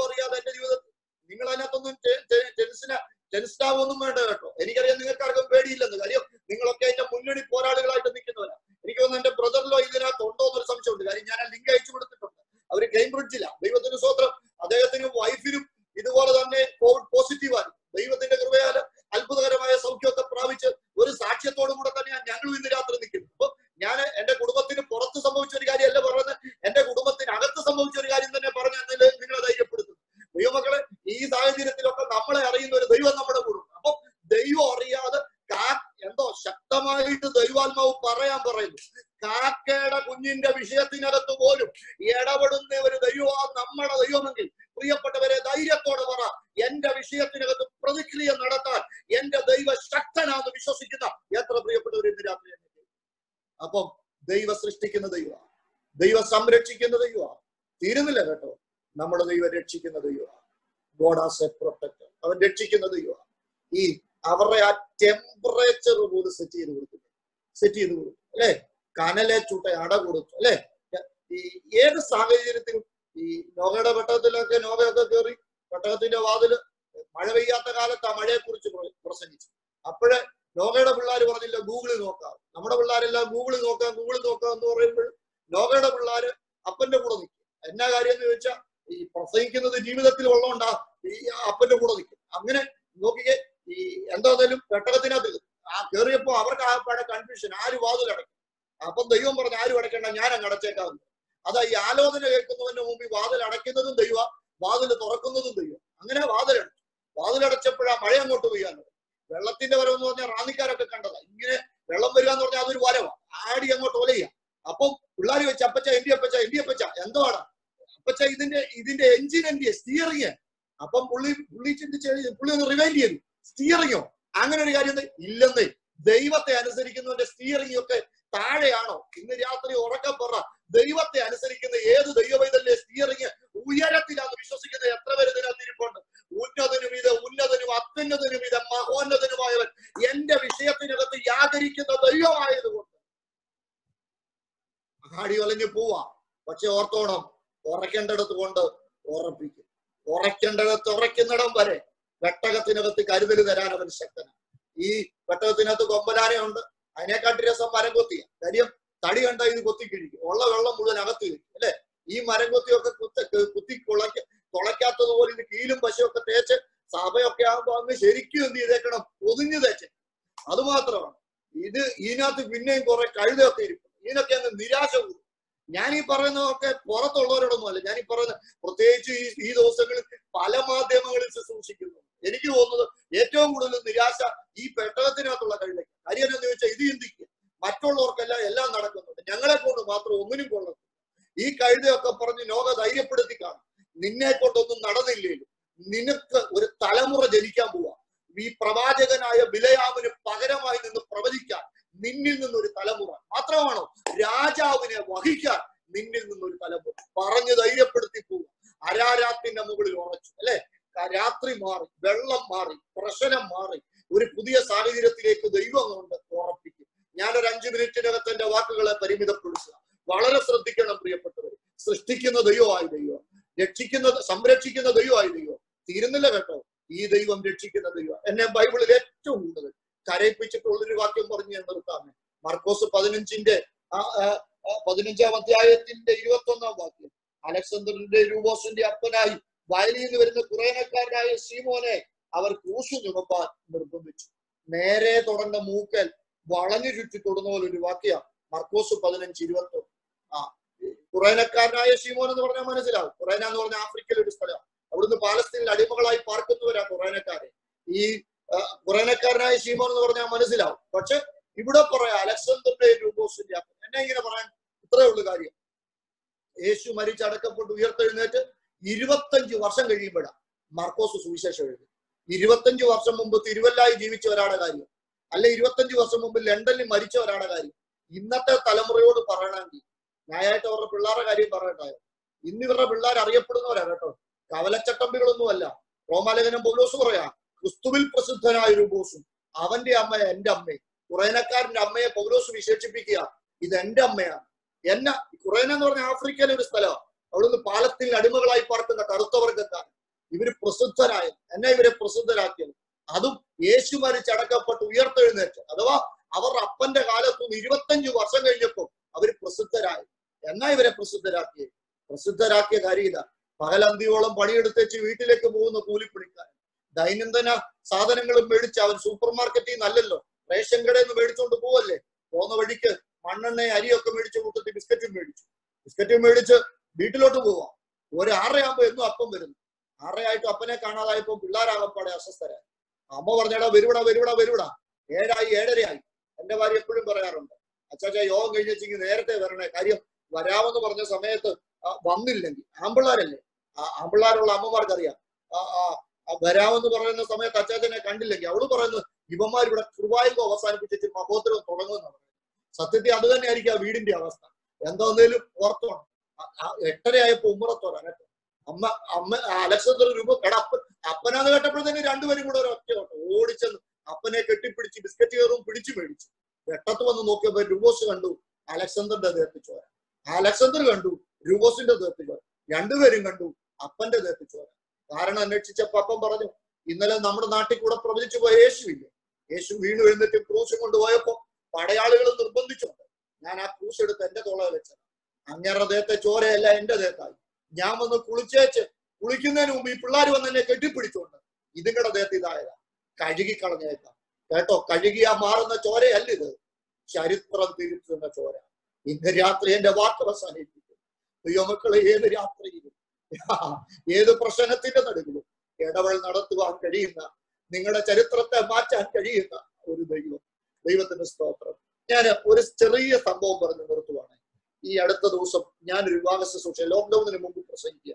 കാക്കയുടെ കുഞ്ഞിന്റെ വിഷയത്തിനകത്ത് പോലും ഇടപെടുന്ന ഒരു ദൈവമാ നമ്മുടെ ദൈവമെങ്കിൽ പ്രിയപ്പെട്ടവരെ ധൈര്യത്തോടെ പറ, എന്റെ വിഷയത്തിനകത്ത് പ്രതിക്രിയ നടത്താൻ എന്റെ ദൈവ ശക്തനാന്ന് വിശ്വസിക്കുന്ന എത്ര പ്രിയപ്പെട്ടവർ ഇന്ന് രാത്രി. അപ്പം ദൈവ സൃഷ്ടിക്കുന്ന ദൈവമാണ്, ദൈവം സംരക്ഷിക്കുന്ന ദൈവമാണ്. തീരുന്നില്ല കേട്ടോ, നമ്മുടെ ദൈവം രക്ഷിക്കുന്ന ദൈവമാണ്. ഗോഡ് ആസ് എ പ്രൊട്ടക്ടർ, അവൻ രക്ഷിക്കുന്ന ദൈവമാണ്. ഈ അവരുടെ ആ ടെമ്പറേച്ചർ പോലും സെറ്റ് ചെയ്ത് കൊടുത്തു, സെറ്റ് ചെയ്ത് കൊടുത്തു അല്ലെ, കനലെ ചൂട്ട അട കൊടുത്തു അല്ലെ. ഈ ഏത് സാഹചര്യത്തിലും ഈ നോഗയുടെ പെട്ടകത്തിലൊക്കെ നോഗയൊക്കെ കയറി പെട്ടകത്തിന്റെ വാതില് മഴ പെയ്യാത്ത കാലത്ത് ആ മഴയെ കുറിച്ച് പ്രസംഗിച്ചു. അപ്പോഴേ നോഗയുടെ പിള്ളേർ പറഞ്ഞില്ല ഗൂഗിളിൽ നോക്കാം, നമ്മുടെ പിള്ളേരെല്ലാം ഗൂഗിളിൽ നോക്കാം ഗൂഗിളിൽ നോക്കാം എന്ന് പറയുമ്പോൾ നോഗയുടെ പിള്ളേര് അപ്പന്റെ കൂടെ നിൽക്കും. എന്നാ കാര്യം എന്ന് ചോദിച്ചാൽ ഈ പ്രസംഗിക്കുന്നത് ജീവിതത്തിൽ ഉള്ളതുകൊണ്ടാ ഈ അപ്പന്റെ കൂടെ നിൽക്കും. അങ്ങനെ നോക്കിക്കേ, ഈ എന്തായാലും പെട്ടകത്തിനകത്ത് ആ കയറിയപ്പോ അവർക്ക് ആ പഴയ കൺഫ്യൂഷൻ, ആര് വാതിലടയ്ക്കും. അപ്പം ദൈവം പറഞ്ഞു ആരും അടയ്ക്കേണ്ട, ഞാൻ അങ്ങ് അടച്ചേക്കാവുന്നു. അതാ ഈ ആലോചന കേൾക്കുന്നതിന് മുമ്പ് വാതിൽ അടയ്ക്കുന്നതും ദൈവ, വാതിൽ തുറക്കുന്നതും ദൈവം. അങ്ങനെ വാതിലടച്ചു. വാതിലടച്ചപ്പോഴാ മഴ അങ്ങോട്ട് പെയ്യാൻ. വെള്ളത്തിന്റെ വരവ് എന്ന് പറഞ്ഞാൽ റാന്നിക്കാരൊക്കെ കണ്ടതാ. ഇങ്ങനെ വെള്ളം വരിക എന്ന് പറഞ്ഞാൽ അതൊരു വരവാ, ആടി അങ്ങോട്ട് ഒലയ്യ. അപ്പം പിള്ളേർ വെച്ച് അപ്പച്ച എന്റെ അപ്പച്ച എന്റെ അപ്പച്ച എന്താണ് അപ്പച്ച ഇതിന്റെ ഇതിന്റെ എഞ്ചിൻ എന്തിയെ സ്റ്റിയറിങ്. അപ്പം പുള്ളി പുള്ളി ചിന്തിച്ച് പുള്ളി ഒന്ന് റിവൈൻഡ് ചെയ്തു, സ്റ്റിയറിങ്ങോ അങ്ങനെ ഒരു കാര്യം ഇല്ലെന്നേ. ദൈവത്തെ അനുസരിക്കുന്നവന്റെ സ്റ്റിയറിംഗ് ഒക്കെ താഴെയാണോ? ഇന്ന് രാത്രി ഉറക്കം പറ, ദൈവത്തെ അനുസരിക്കുന്ന ഏത് ദൈവവൈതല്ലേ സ്റ്റിയറിംഗ് ഉയരത്തിലാന്ന് വിശ്വസിക്കുന്നത് എത്ര പേര് ഇതിനകത്തിരിപ്പുണ്ട്. ഉന്നതനും ഇത് ഉന്നതനും അത്യുന്നതനും ഇത് മഹോന്നതനുമായവൻ എന്റെ വിഷയത്തിനകത്ത് യാചരിക്കുന്ന ദൈവമായതുകൊണ്ട് ആടി ഒലഞ്ഞു പോവാ. പക്ഷെ ഓർത്തോണം, ഉറക്കേണ്ടിടത്ത് കൊണ്ട് ഉറപ്പിക്കും. ഉറക്കേണ്ടിടത്ത് ഉറയ്ക്കുന്നിടം വരെ പെട്ടകത്തിനകത്ത് കരുതൽ തരാൻ അവൻ ശക്തനാണ്. ഈ പെട്ടകത്തിനകത്ത് കൊമ്പനാനയുണ്ട്, അതിനെക്കാട്ടി രസം മരം കൊത്തിയ കാര്യം. തടി കണ്ട ഇത് കൊത്തിക്കിഴിക്കും, ഉള്ള വെള്ളം മുഴുവൻ അകത്ത് കിഴിക്കും അല്ലെ. ഈ മരം കൊത്തിയൊക്കെ കുത്ത കുത്തി കുളയ്ക്ക തുളയ്ക്കാത്തത് പോലെ ഇത് കീലും പശയൊക്കെ തേച്ച് സഭയൊക്കെ ആകുമ്പോ അങ്ങ് ശരിക്കും എന്ത് ചെയ്തേക്കണം, പൊതിഞ്ഞു തേച്ച്. അത് മാത്രമാണ് ഇത്. ഇതിനകത്ത് പിന്നെയും കുറെ കഴുതൊക്കെ ഇരിക്കും. ഇതിനൊക്കെ അങ്ങ് നിരാശ കൂടും. ഞാൻ ഈ പറയുന്നതൊക്കെ പുറത്തുള്ളവരോടൊന്നും അല്ല, ഞാൻ ഈ പറയുന്ന പ്രത്യേകിച്ച് ഈ ഈ ദിവസങ്ങളിൽ പല മാധ്യമങ്ങളിൽ ശുശ്രൂഷിക്കുന്നു. എനിക്ക് തോന്നുന്നത് ഏറ്റവും കൂടുതൽ നിരാശ ഈ പെട്ടകത്തിനകത്തുള്ള കഴുതയ്ക്ക്. കാര്യം എന്ന് ചോദിച്ചാൽ ഇത് ചിന്തിക്കുക, മറ്റുള്ളവർക്കെല്ലാം എല്ലാം നടക്കുന്നുണ്ട്, ഞങ്ങളെ കൊണ്ട് മാത്രം ഒന്നിനും കൊള്ളുന്നു. ഈ കഴുതയൊക്കെ പറഞ്ഞ് ലോക ധൈര്യപ്പെടുത്തി കാണും, നിന്നെ കൊണ്ടൊന്നും നടന്നില്ലേലും നിനക്ക് ഒരു തലമുറ ജനിക്കാൻ പോവാ. ഈ പ്രവാചകനായ ബിലയാമിന് പകരമായി നിന്ന് പ്രവചിക്കാൻ നിന്നിൽ നിന്നൊരു തലമുറ മാത്രമാണോ, രാജാവിനെ വഹിക്കാൻ നിന്നിൽ നിന്നൊരു തലമുറ പറഞ്ഞു ധൈര്യപ്പെടുത്തി പോവുക. അരാരാത്തിന്റെ മുകളിൽ ഉറച്ചു അല്ലെ. രാത്രി മാറി, വെള്ളം മാറി, പ്രശ്നം മാറി, ഒരു പുതിയ സാഹചര്യത്തിലേക്ക് ദൈവം കൊണ്ട് ഉറപ്പിക്കും. ഞാനൊരു അഞ്ചു മിനിറ്റിനകത്ത് എന്റെ വാക്കുകളെ പരിമിതപ്പെടുത്തുക. വളരെ ശ്രദ്ധിക്കണം പ്രിയപ്പെട്ടവർ. സൃഷ്ടിക്കുന്ന ദൈവമായി ദൈവം, രക്ഷിക്കുന്ന സംരക്ഷിക്കുന്ന ദൈവമായി ദൈവം. തീരുന്നില്ല കേട്ടോ, ഈ ദൈവം രക്ഷിക്കുന്ന ദൈവം. എന്നെ ബൈബിളിൽ ഏറ്റവും കൂടുതൽ കരയിപ്പിച്ചിട്ടുള്ളൊരു വാക്യം പറഞ്ഞ് ഞാൻ നിർത്താമേ. മർക്കോസ് പതിനഞ്ചിന്റെ പതിനഞ്ചാം അധ്യായത്തിന്റെ ഇരുപത്തി ഒന്നാം വാക്യം. അലക്സാണ്ടറിന്റെ രൂപോസിന്റെ അപ്പനായി വയലിൽ നിന്ന് വരുന്ന കുറേനക്കാരനായ ശീമോനെ അവർ ക്രൂശ് ചുമപ്പാൻ നിർബന്ധിച്ചു. നേരെ തുടർന്ന മൂക്കൽ വളഞ്ഞു ചുറ്റി തൊടുന്ന പോലെ ഒരു വാക്യ മർക്കോസ് പതിനഞ്ച് ഇരുപത്തി ഒന്ന്. ആ കുറേനക്കാരനായ ശീമോൻ എന്ന് പറഞ്ഞാൽ മനസ്സിലാവും. കുറേന എന്ന് പറഞ്ഞാൽ ആഫ്രിക്കയിലെ ഒരു സ്ഥലം. അവിടുന്ന് പാലസ്തീനിൽ അടിമകളായി പാർക്കുന്നവരാ കുറേനക്കാരെ. ഈ കുറേനക്കാരനായ ശീമോൻ എന്ന് പറഞ്ഞാൽ മനസ്സിലാവും. പക്ഷെ ഇവിടെ പറയാം അലക്സാണ്ടറിന്റെ രൂപോസിന്റെ അപ്പൻ. എന്നെ ഇങ്ങനെ പറയാൻ ഇത്രയേ ഉള്ളു കാര്യം. യേശു മരിച്ചടക്കപ്പെട്ട് ഉയർത്തെഴുന്നേറ്റ് ഇരുപത്തഞ്ച് വർഷം കഴിയുമ്പോഴാണ് മർക്കോസ് സുവിശേഷം എഴുതി. ഇരുപത്തഞ്ച് വർഷം മുമ്പ് തിരുവല്ലായി ജീവിച്ച ഒരാളുടെ കാര്യം, അല്ലെ ഇരുപത്തഞ്ച് വർഷം മുമ്പ് ലണ്ടനിൽ മരിച്ച ഒരാളുടെ കാര്യം ഇന്നത്തെ തലമുറയോട് പറയണമെങ്കിൽ ഞാനായിട്ട് അവരുടെ പിള്ളേരുടെ കാര്യം പറയണ്ടായോ. ഇന്ന് ഇവരുടെ പിള്ളേർ അറിയപ്പെടുന്നവരാ കേട്ടോ, കവലച്ചട്ടമ്പികളൊന്നും അല്ല. റോമാലേഖനം പൗലോസ് പറയാ, ക്രിസ്തുവിൽ പ്രസിദ്ധനായ രൂപോസും അവന്റെ അമ്മ എന്റെ അമ്മയും. കുറേനക്കാരന്റെ അമ്മയെ പൗലോസ് വിശേഷിപ്പിക്കുക, ഇത് എന്റെ അമ്മയാണ്. എന്ന കുറേന എന്ന് പറഞ്ഞ ആഫ്രിക്കയിലെ ഒരു സ്ഥലമാണ്. അവിടുന്ന് പാലസ്തീനിൽ അടിമകളായി പാർക്കുന്ന കറുത്തവർഗക്കാർ. ഇവര് പ്രസിദ്ധരായ എന്നെ ഇവരെ പ്രസിദ്ധരാക്കിയത്. അതും യേശു മരിച്ചടക്കപ്പെട്ട് ഉയർത്തെഴുന്നേറ്റ്, അഥവാ അവർ അപ്പന്റെ കാലത്തുനിന്ന് ഇരുപത്തഞ്ചു വർഷം കഴിഞ്ഞപ്പോൾ അവര് പ്രസിദ്ധരായി. എന്നാ ഇവരെ പ്രസിദ്ധരാക്കിയത്? പ്രസിദ്ധരാക്കിയ കാര്യം ഇതാ. പകലന്തിയോളം പണിയെടുത്തേച്ച് വീട്ടിലേക്ക് പോകുന്ന കൂലിപ്പണിക്കാരൻ ദൈനംദിന സാധനങ്ങളും മേടിച്ച്, അവൻ സൂപ്പർ മാർക്കറ്റിൽ നിന്നല്ലല്ലോ, റേഷൻ കടയിൽ നിന്ന് മേടിച്ചുകൊണ്ട് പോവല്ലേ. പോകുന്ന വഴിക്ക് മണ്ണെണ്ണ അരിയൊക്കെ മേടിച്ച് കൂട്ടത്തിൽ ബിസ്ക്കറ്റും മേടിച്ചു. ബിസ്ക്കറ്റും മേടിച്ച് വീട്ടിലോട്ട് പോവാം. ഒരു ആറരയാകുമ്പോ എന്നും അപ്പം വരുന്നു. ആറരയായിട്ട് അപ്പനെ കാണാതായപ്പോ പിള്ളേരാകപ്പാടെ അസ്വസ്ഥരായി. അമ്മ പറഞ്ഞടാ വരുവിടാ വരുവിടാ വരുവിടാ. ഏഴായി ഏഴരയായി. എന്റെ ഭാര്യ എപ്പോഴും പറയാറുണ്ട്, അച്ചാച്ച യോഗം കഴിഞ്ഞ് വെച്ചെങ്കിൽ നേരത്തെ വരണേ, കാര്യം വരാമെന്ന് പറഞ്ഞ സമയത്ത് വന്നില്ലെങ്കിൽ ആമ്പിള്ളാരല്ലേ, ആ ആമ്പിള്ളാരുള്ള അമ്മമാർക്കറിയാം, ആ ആ വരാമെന്ന് പറയുന്ന സമയത്ത് അച്ചാച്ചനെ കണ്ടില്ലെങ്കിൽ അവള് പറയുന്നത് ഇവന്മാർ ഇവിടെ കൃപായുഗം അവസാനിപ്പിച്ചിട്ട് മഹോത്തരം തുടങ്ങുമെന്നാണ്. സത്യത്തിൽ അത് തന്നെ ആയിരിക്കും ആ വീടിന്റെ അവസ്ഥ. എന്താന്നേലും ഓർത്തോണം. എട്ടരയായപ്പോ ഉമ്മറത്തോരാ കേട്ടോ. അമ്മ അമ്മ അലക്സാണ്ടർ രൂപ കടപ്പൻ അപ്പനാന്ന് കേട്ടപ്പോഴത്തേന് രണ്ടുപേരും കൂടെ ഒരു ഒറ്റ ഓട്ടം ഓടിച്ചെന്ന് അപ്പനെ കെട്ടിപ്പിടിച്ച് ബിസ്ക്കറ്റ് കയറും പിടിച്ചു മേടിച്ചു. വെട്ടത്ത് വന്ന് നോക്കിയപ്പോ രൂപോസ് കണ്ടു അലക്സാണ്ടറിന്റെ ദേഹത്ത് ചോര, അലക്സാണ്ടർ കണ്ടു രൂപോസിന്റെ ദേഹത്ത് ചോര, രണ്ടുപേരും കണ്ടു അപ്പന്റെ ദേഹത്ത് ചോര. കാരണം അന്വേഷിച്ചപ്പോ അപ്പം പറഞ്ഞു, ഇന്നലെ നമ്മുടെ നാട്ടിൽ കൂടെ പ്രവചിച്ചു പോയ യേശുവില്ലേ, യേശു വീണു എഴുന്നിട്ട് ക്രൂശ് കൊണ്ടുപോയപ്പോ പടയാളികൾ നിർബന്ധിച്ചുണ്ട്, ഞാൻ ആ ക്രൂശ് എടുത്ത് എന്റെ തോള വെച്ചത്, അങ്ങേറെ ദേഹത്തെ ചോരയല്ല എന്റെ ദേഹത്തായി. ഞാൻ വന്ന് കുളിച്ചേച്ച് കുളിക്കുന്നതിന് മുമ്പ് ഈ പിള്ളേർ വന്ന് എന്നെ കെട്ടിപ്പിടിച്ചോണ്ട് ഇതിങ്ങളുടെ ദേഹത്ത് ഇതായതാ, കഴുകിക്കളഞ്ഞേക്കാം കേട്ടോ. കഴുകിയാ മാറുന്ന ചോരയല്ല ഇത്, ചരിത്രം തിരുത്തുന്ന ചോര. ഇന്ന് രാത്രി എന്റെ വാക്ക് അവസാനിപ്പിക്കും. ദൈവമക്കളെ, ഏത് രാത്രിയിലും ഏത് പ്രശ്നത്തിന്റെ നടുവിലും ഇടവൾ നടത്തുവാൻ കഴിയുന്ന, നിങ്ങളുടെ ചരിത്രത്തെ മാറ്റാൻ കഴിയുന്ന ഒരു ദൈവം. ദൈവത്തിന്റെ സ്തോത്രം. ഞാൻ ഒരു ചെറിയ സംഭവം പറഞ്ഞു നിർത്തുവാണ്. ഈ അടുത്ത ദിവസം ഞാനൊരു വിവാഹ ശുശ്രൂഷ ലോക്ക്ഡൌണിന് മുമ്പ് പ്രസംഗിക്കുക,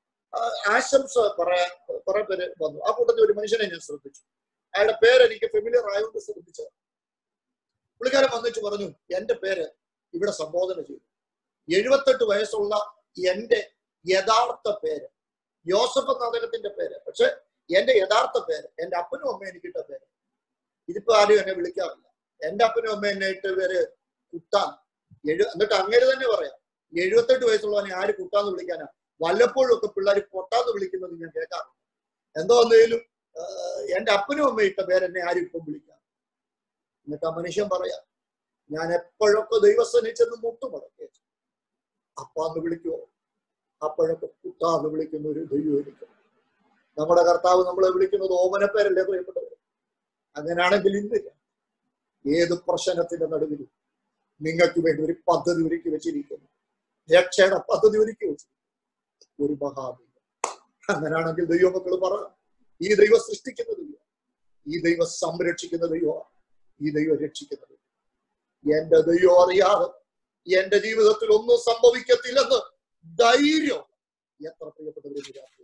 ആശംസ പറയാൻ കുറെ പേര് വന്നു. ആ കൂട്ടത്തിൽ ഒരു മനുഷ്യനെ ഞാൻ ശ്രദ്ധിച്ചു. അയാളുടെ പേര് എനിക്ക് ഫെമിലിയർ ആയതുകൊണ്ട് ശ്രദ്ധിച്ചത്. പുള്ളിക്കാരൻ വന്നിട്ട് പറഞ്ഞു, എന്റെ പേര് ഇവിടെ സംബോധന ചെയ്തു. എഴുപത്തെട്ട് വയസ്സുള്ള എന്റെ യഥാർത്ഥ പേര് യോസഫ് എന്ന അദ്ദേഹത്തിന്റെ പേര്, പക്ഷെ എന്റെ യഥാർത്ഥ പേര് എന്റെ അപ്പനും അമ്മയും എനിക്കിട്ട പേര്. ഇതിപ്പോ ആരും എന്നെ വിളിക്കാറില്ല. എന്റെ അപ്പനും അമ്മ എന്നെ ഇട്ട പേര് കുട്ടാൻ. എഴു എന്നിട്ട് അങ്ങനെ തന്നെ പറയാം, എഴുപത്തെട്ട് വയസ്സുള്ളവനെ ആര് കുട്ടാന്ന് വിളിക്കാനാ? വല്ലപ്പോഴും ഒക്കെ പിള്ളേർ പൊട്ടാന്ന് വിളിക്കുന്നത് ഞാൻ കേൾക്കാറുണ്ട്. എന്തോ എന്തേലും എന്റെ അപ്പനും അമ്മ ഇട്ട പേര് എന്നെ ആരും ഇപ്പം വിളിക്കാം. എന്നിട്ട് ആ മനുഷ്യൻ പറയാം, ഞാൻ എപ്പോഴൊക്കെ ദൈവസേനിച്ചെന്ന് മുട്ടുമടക്കി അപ്പാന്ന് വിളിക്കുവോ, അപ്പോഴൊക്കെ കുട്ടാന്ന് വിളിക്കുന്ന ഒരു ദൈവം എനിക്ക്. നമ്മുടെ കർത്താവ് നമ്മളെ വിളിക്കുന്നത് ഓമനപ്പേരല്ലേ പ്രിയപ്പെട്ടവർ? അങ്ങനെയാണെങ്കിൽ ഇന്നില്ല, ഏത് പ്രശ്നത്തിന്റെ നടുവിലും നിങ്ങൾക്ക് വേണ്ടി ഒരു പദ്ധതി ഒരുക്കി വെച്ചിരിക്കുന്നു, രക്ഷയുടെ പദ്ധതി ഒരുക്കി വെച്ചിരിക്കുന്നു ഒരു മഹാദൈവം. അങ്ങനെയാണെങ്കിൽ ദൈവമക്കൾ പറ, ഈ ദൈവം സൃഷ്ടിക്കുന്ന ദൈവം, ഈ ദൈവം സംരക്ഷിക്കുന്ന ദൈവമാണ്, ഈ ദൈവം രക്ഷിക്കുന്ന ദൈവം. എന്റെ ദൈവം അറിയാതെ എന്റെ ജീവിതത്തിൽ ഒന്നും സംഭവിക്കത്തില്ലെന്ന് ധൈര്യം എത്ര പ്രിയപ്പെട്ടവരെ രാത്രി.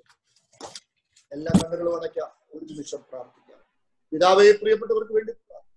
എല്ലാ കണ്ണുകളും അടയ്ക്കാം, ഒരു നിമിഷം പ്രാർത്ഥിക്കാം. പിതാവേ, പ്രിയപ്പെട്ടവർക്ക് വേണ്ടി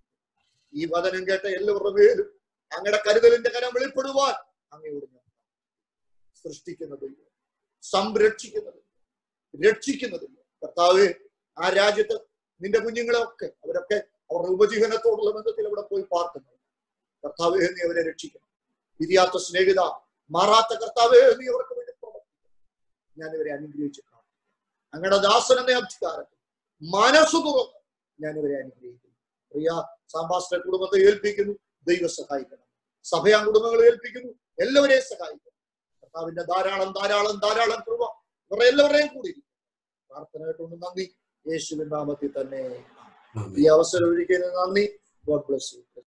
ഈ വചനം കേട്ട എല്ലാവരുടെ പേരും അങ്ങയുടെ കരുതലിന്റെ കരം വെളിപ്പെടുവാൻ അങ്ങയോട് ഞാൻ സൃഷ്ടിക്കുന്ന ദൈവം, സംരക്ഷിക്കുന്ന ദൈവം, രക്ഷിക്കുന്ന ദൈവം. കർത്താവേ, ആ രാജ്യത്ത് നിന്റെ കുഞ്ഞുങ്ങളെ ഒക്കെ അവരൊക്കെ അവരുടെ ഉപജീവനത്തോടുള്ള ബന്ധത്തിൽ അവിടെ പോയി പാർക്കുന്നു. കർത്താവേ, നീ അവരെ രക്ഷിക്കണം. തിരിയാത്ത സ്നേഹിത, മാറാത്ത കർത്താവേ, നീ അവർക്ക് വേണ്ടി പ്രവർത്തിക്കണം. ഞാൻ ഇവരെ അനുഗ്രഹിച്ചു കാണും. അങ്ങയുടെ ദാസൻ എന്ന അധികാരത്തിൽ മനസ്സു തുറന്ന് ഞാൻ ഇവരെ അനുഗ്രഹിക്കുന്നു. പ്രിയ സാമ്പാസ്റ്റർ കുടുംബത്തെ ഏൽപ്പിക്കുന്നു, ദൈവം സഹായിക്കണം. സഭയാ കുടുംബങ്ങളെ ഏൽപ്പിക്കുന്നു, എല്ലാവരെയും സഹായിക്കണം. കർത്താവിന്റെ ധാരാളം ധാരാളം ധാരാളം കൃപ ഇവരെ എല്ലാവരെയും കൂടി പ്രാർത്ഥന കേട്ടുകൊണ്ട് നന്ദി, യേശുവിൻ നാമത്തിൽ തന്നെ. ഈ അവസരം ഒരിക്കലും നന്ദി. God bless U.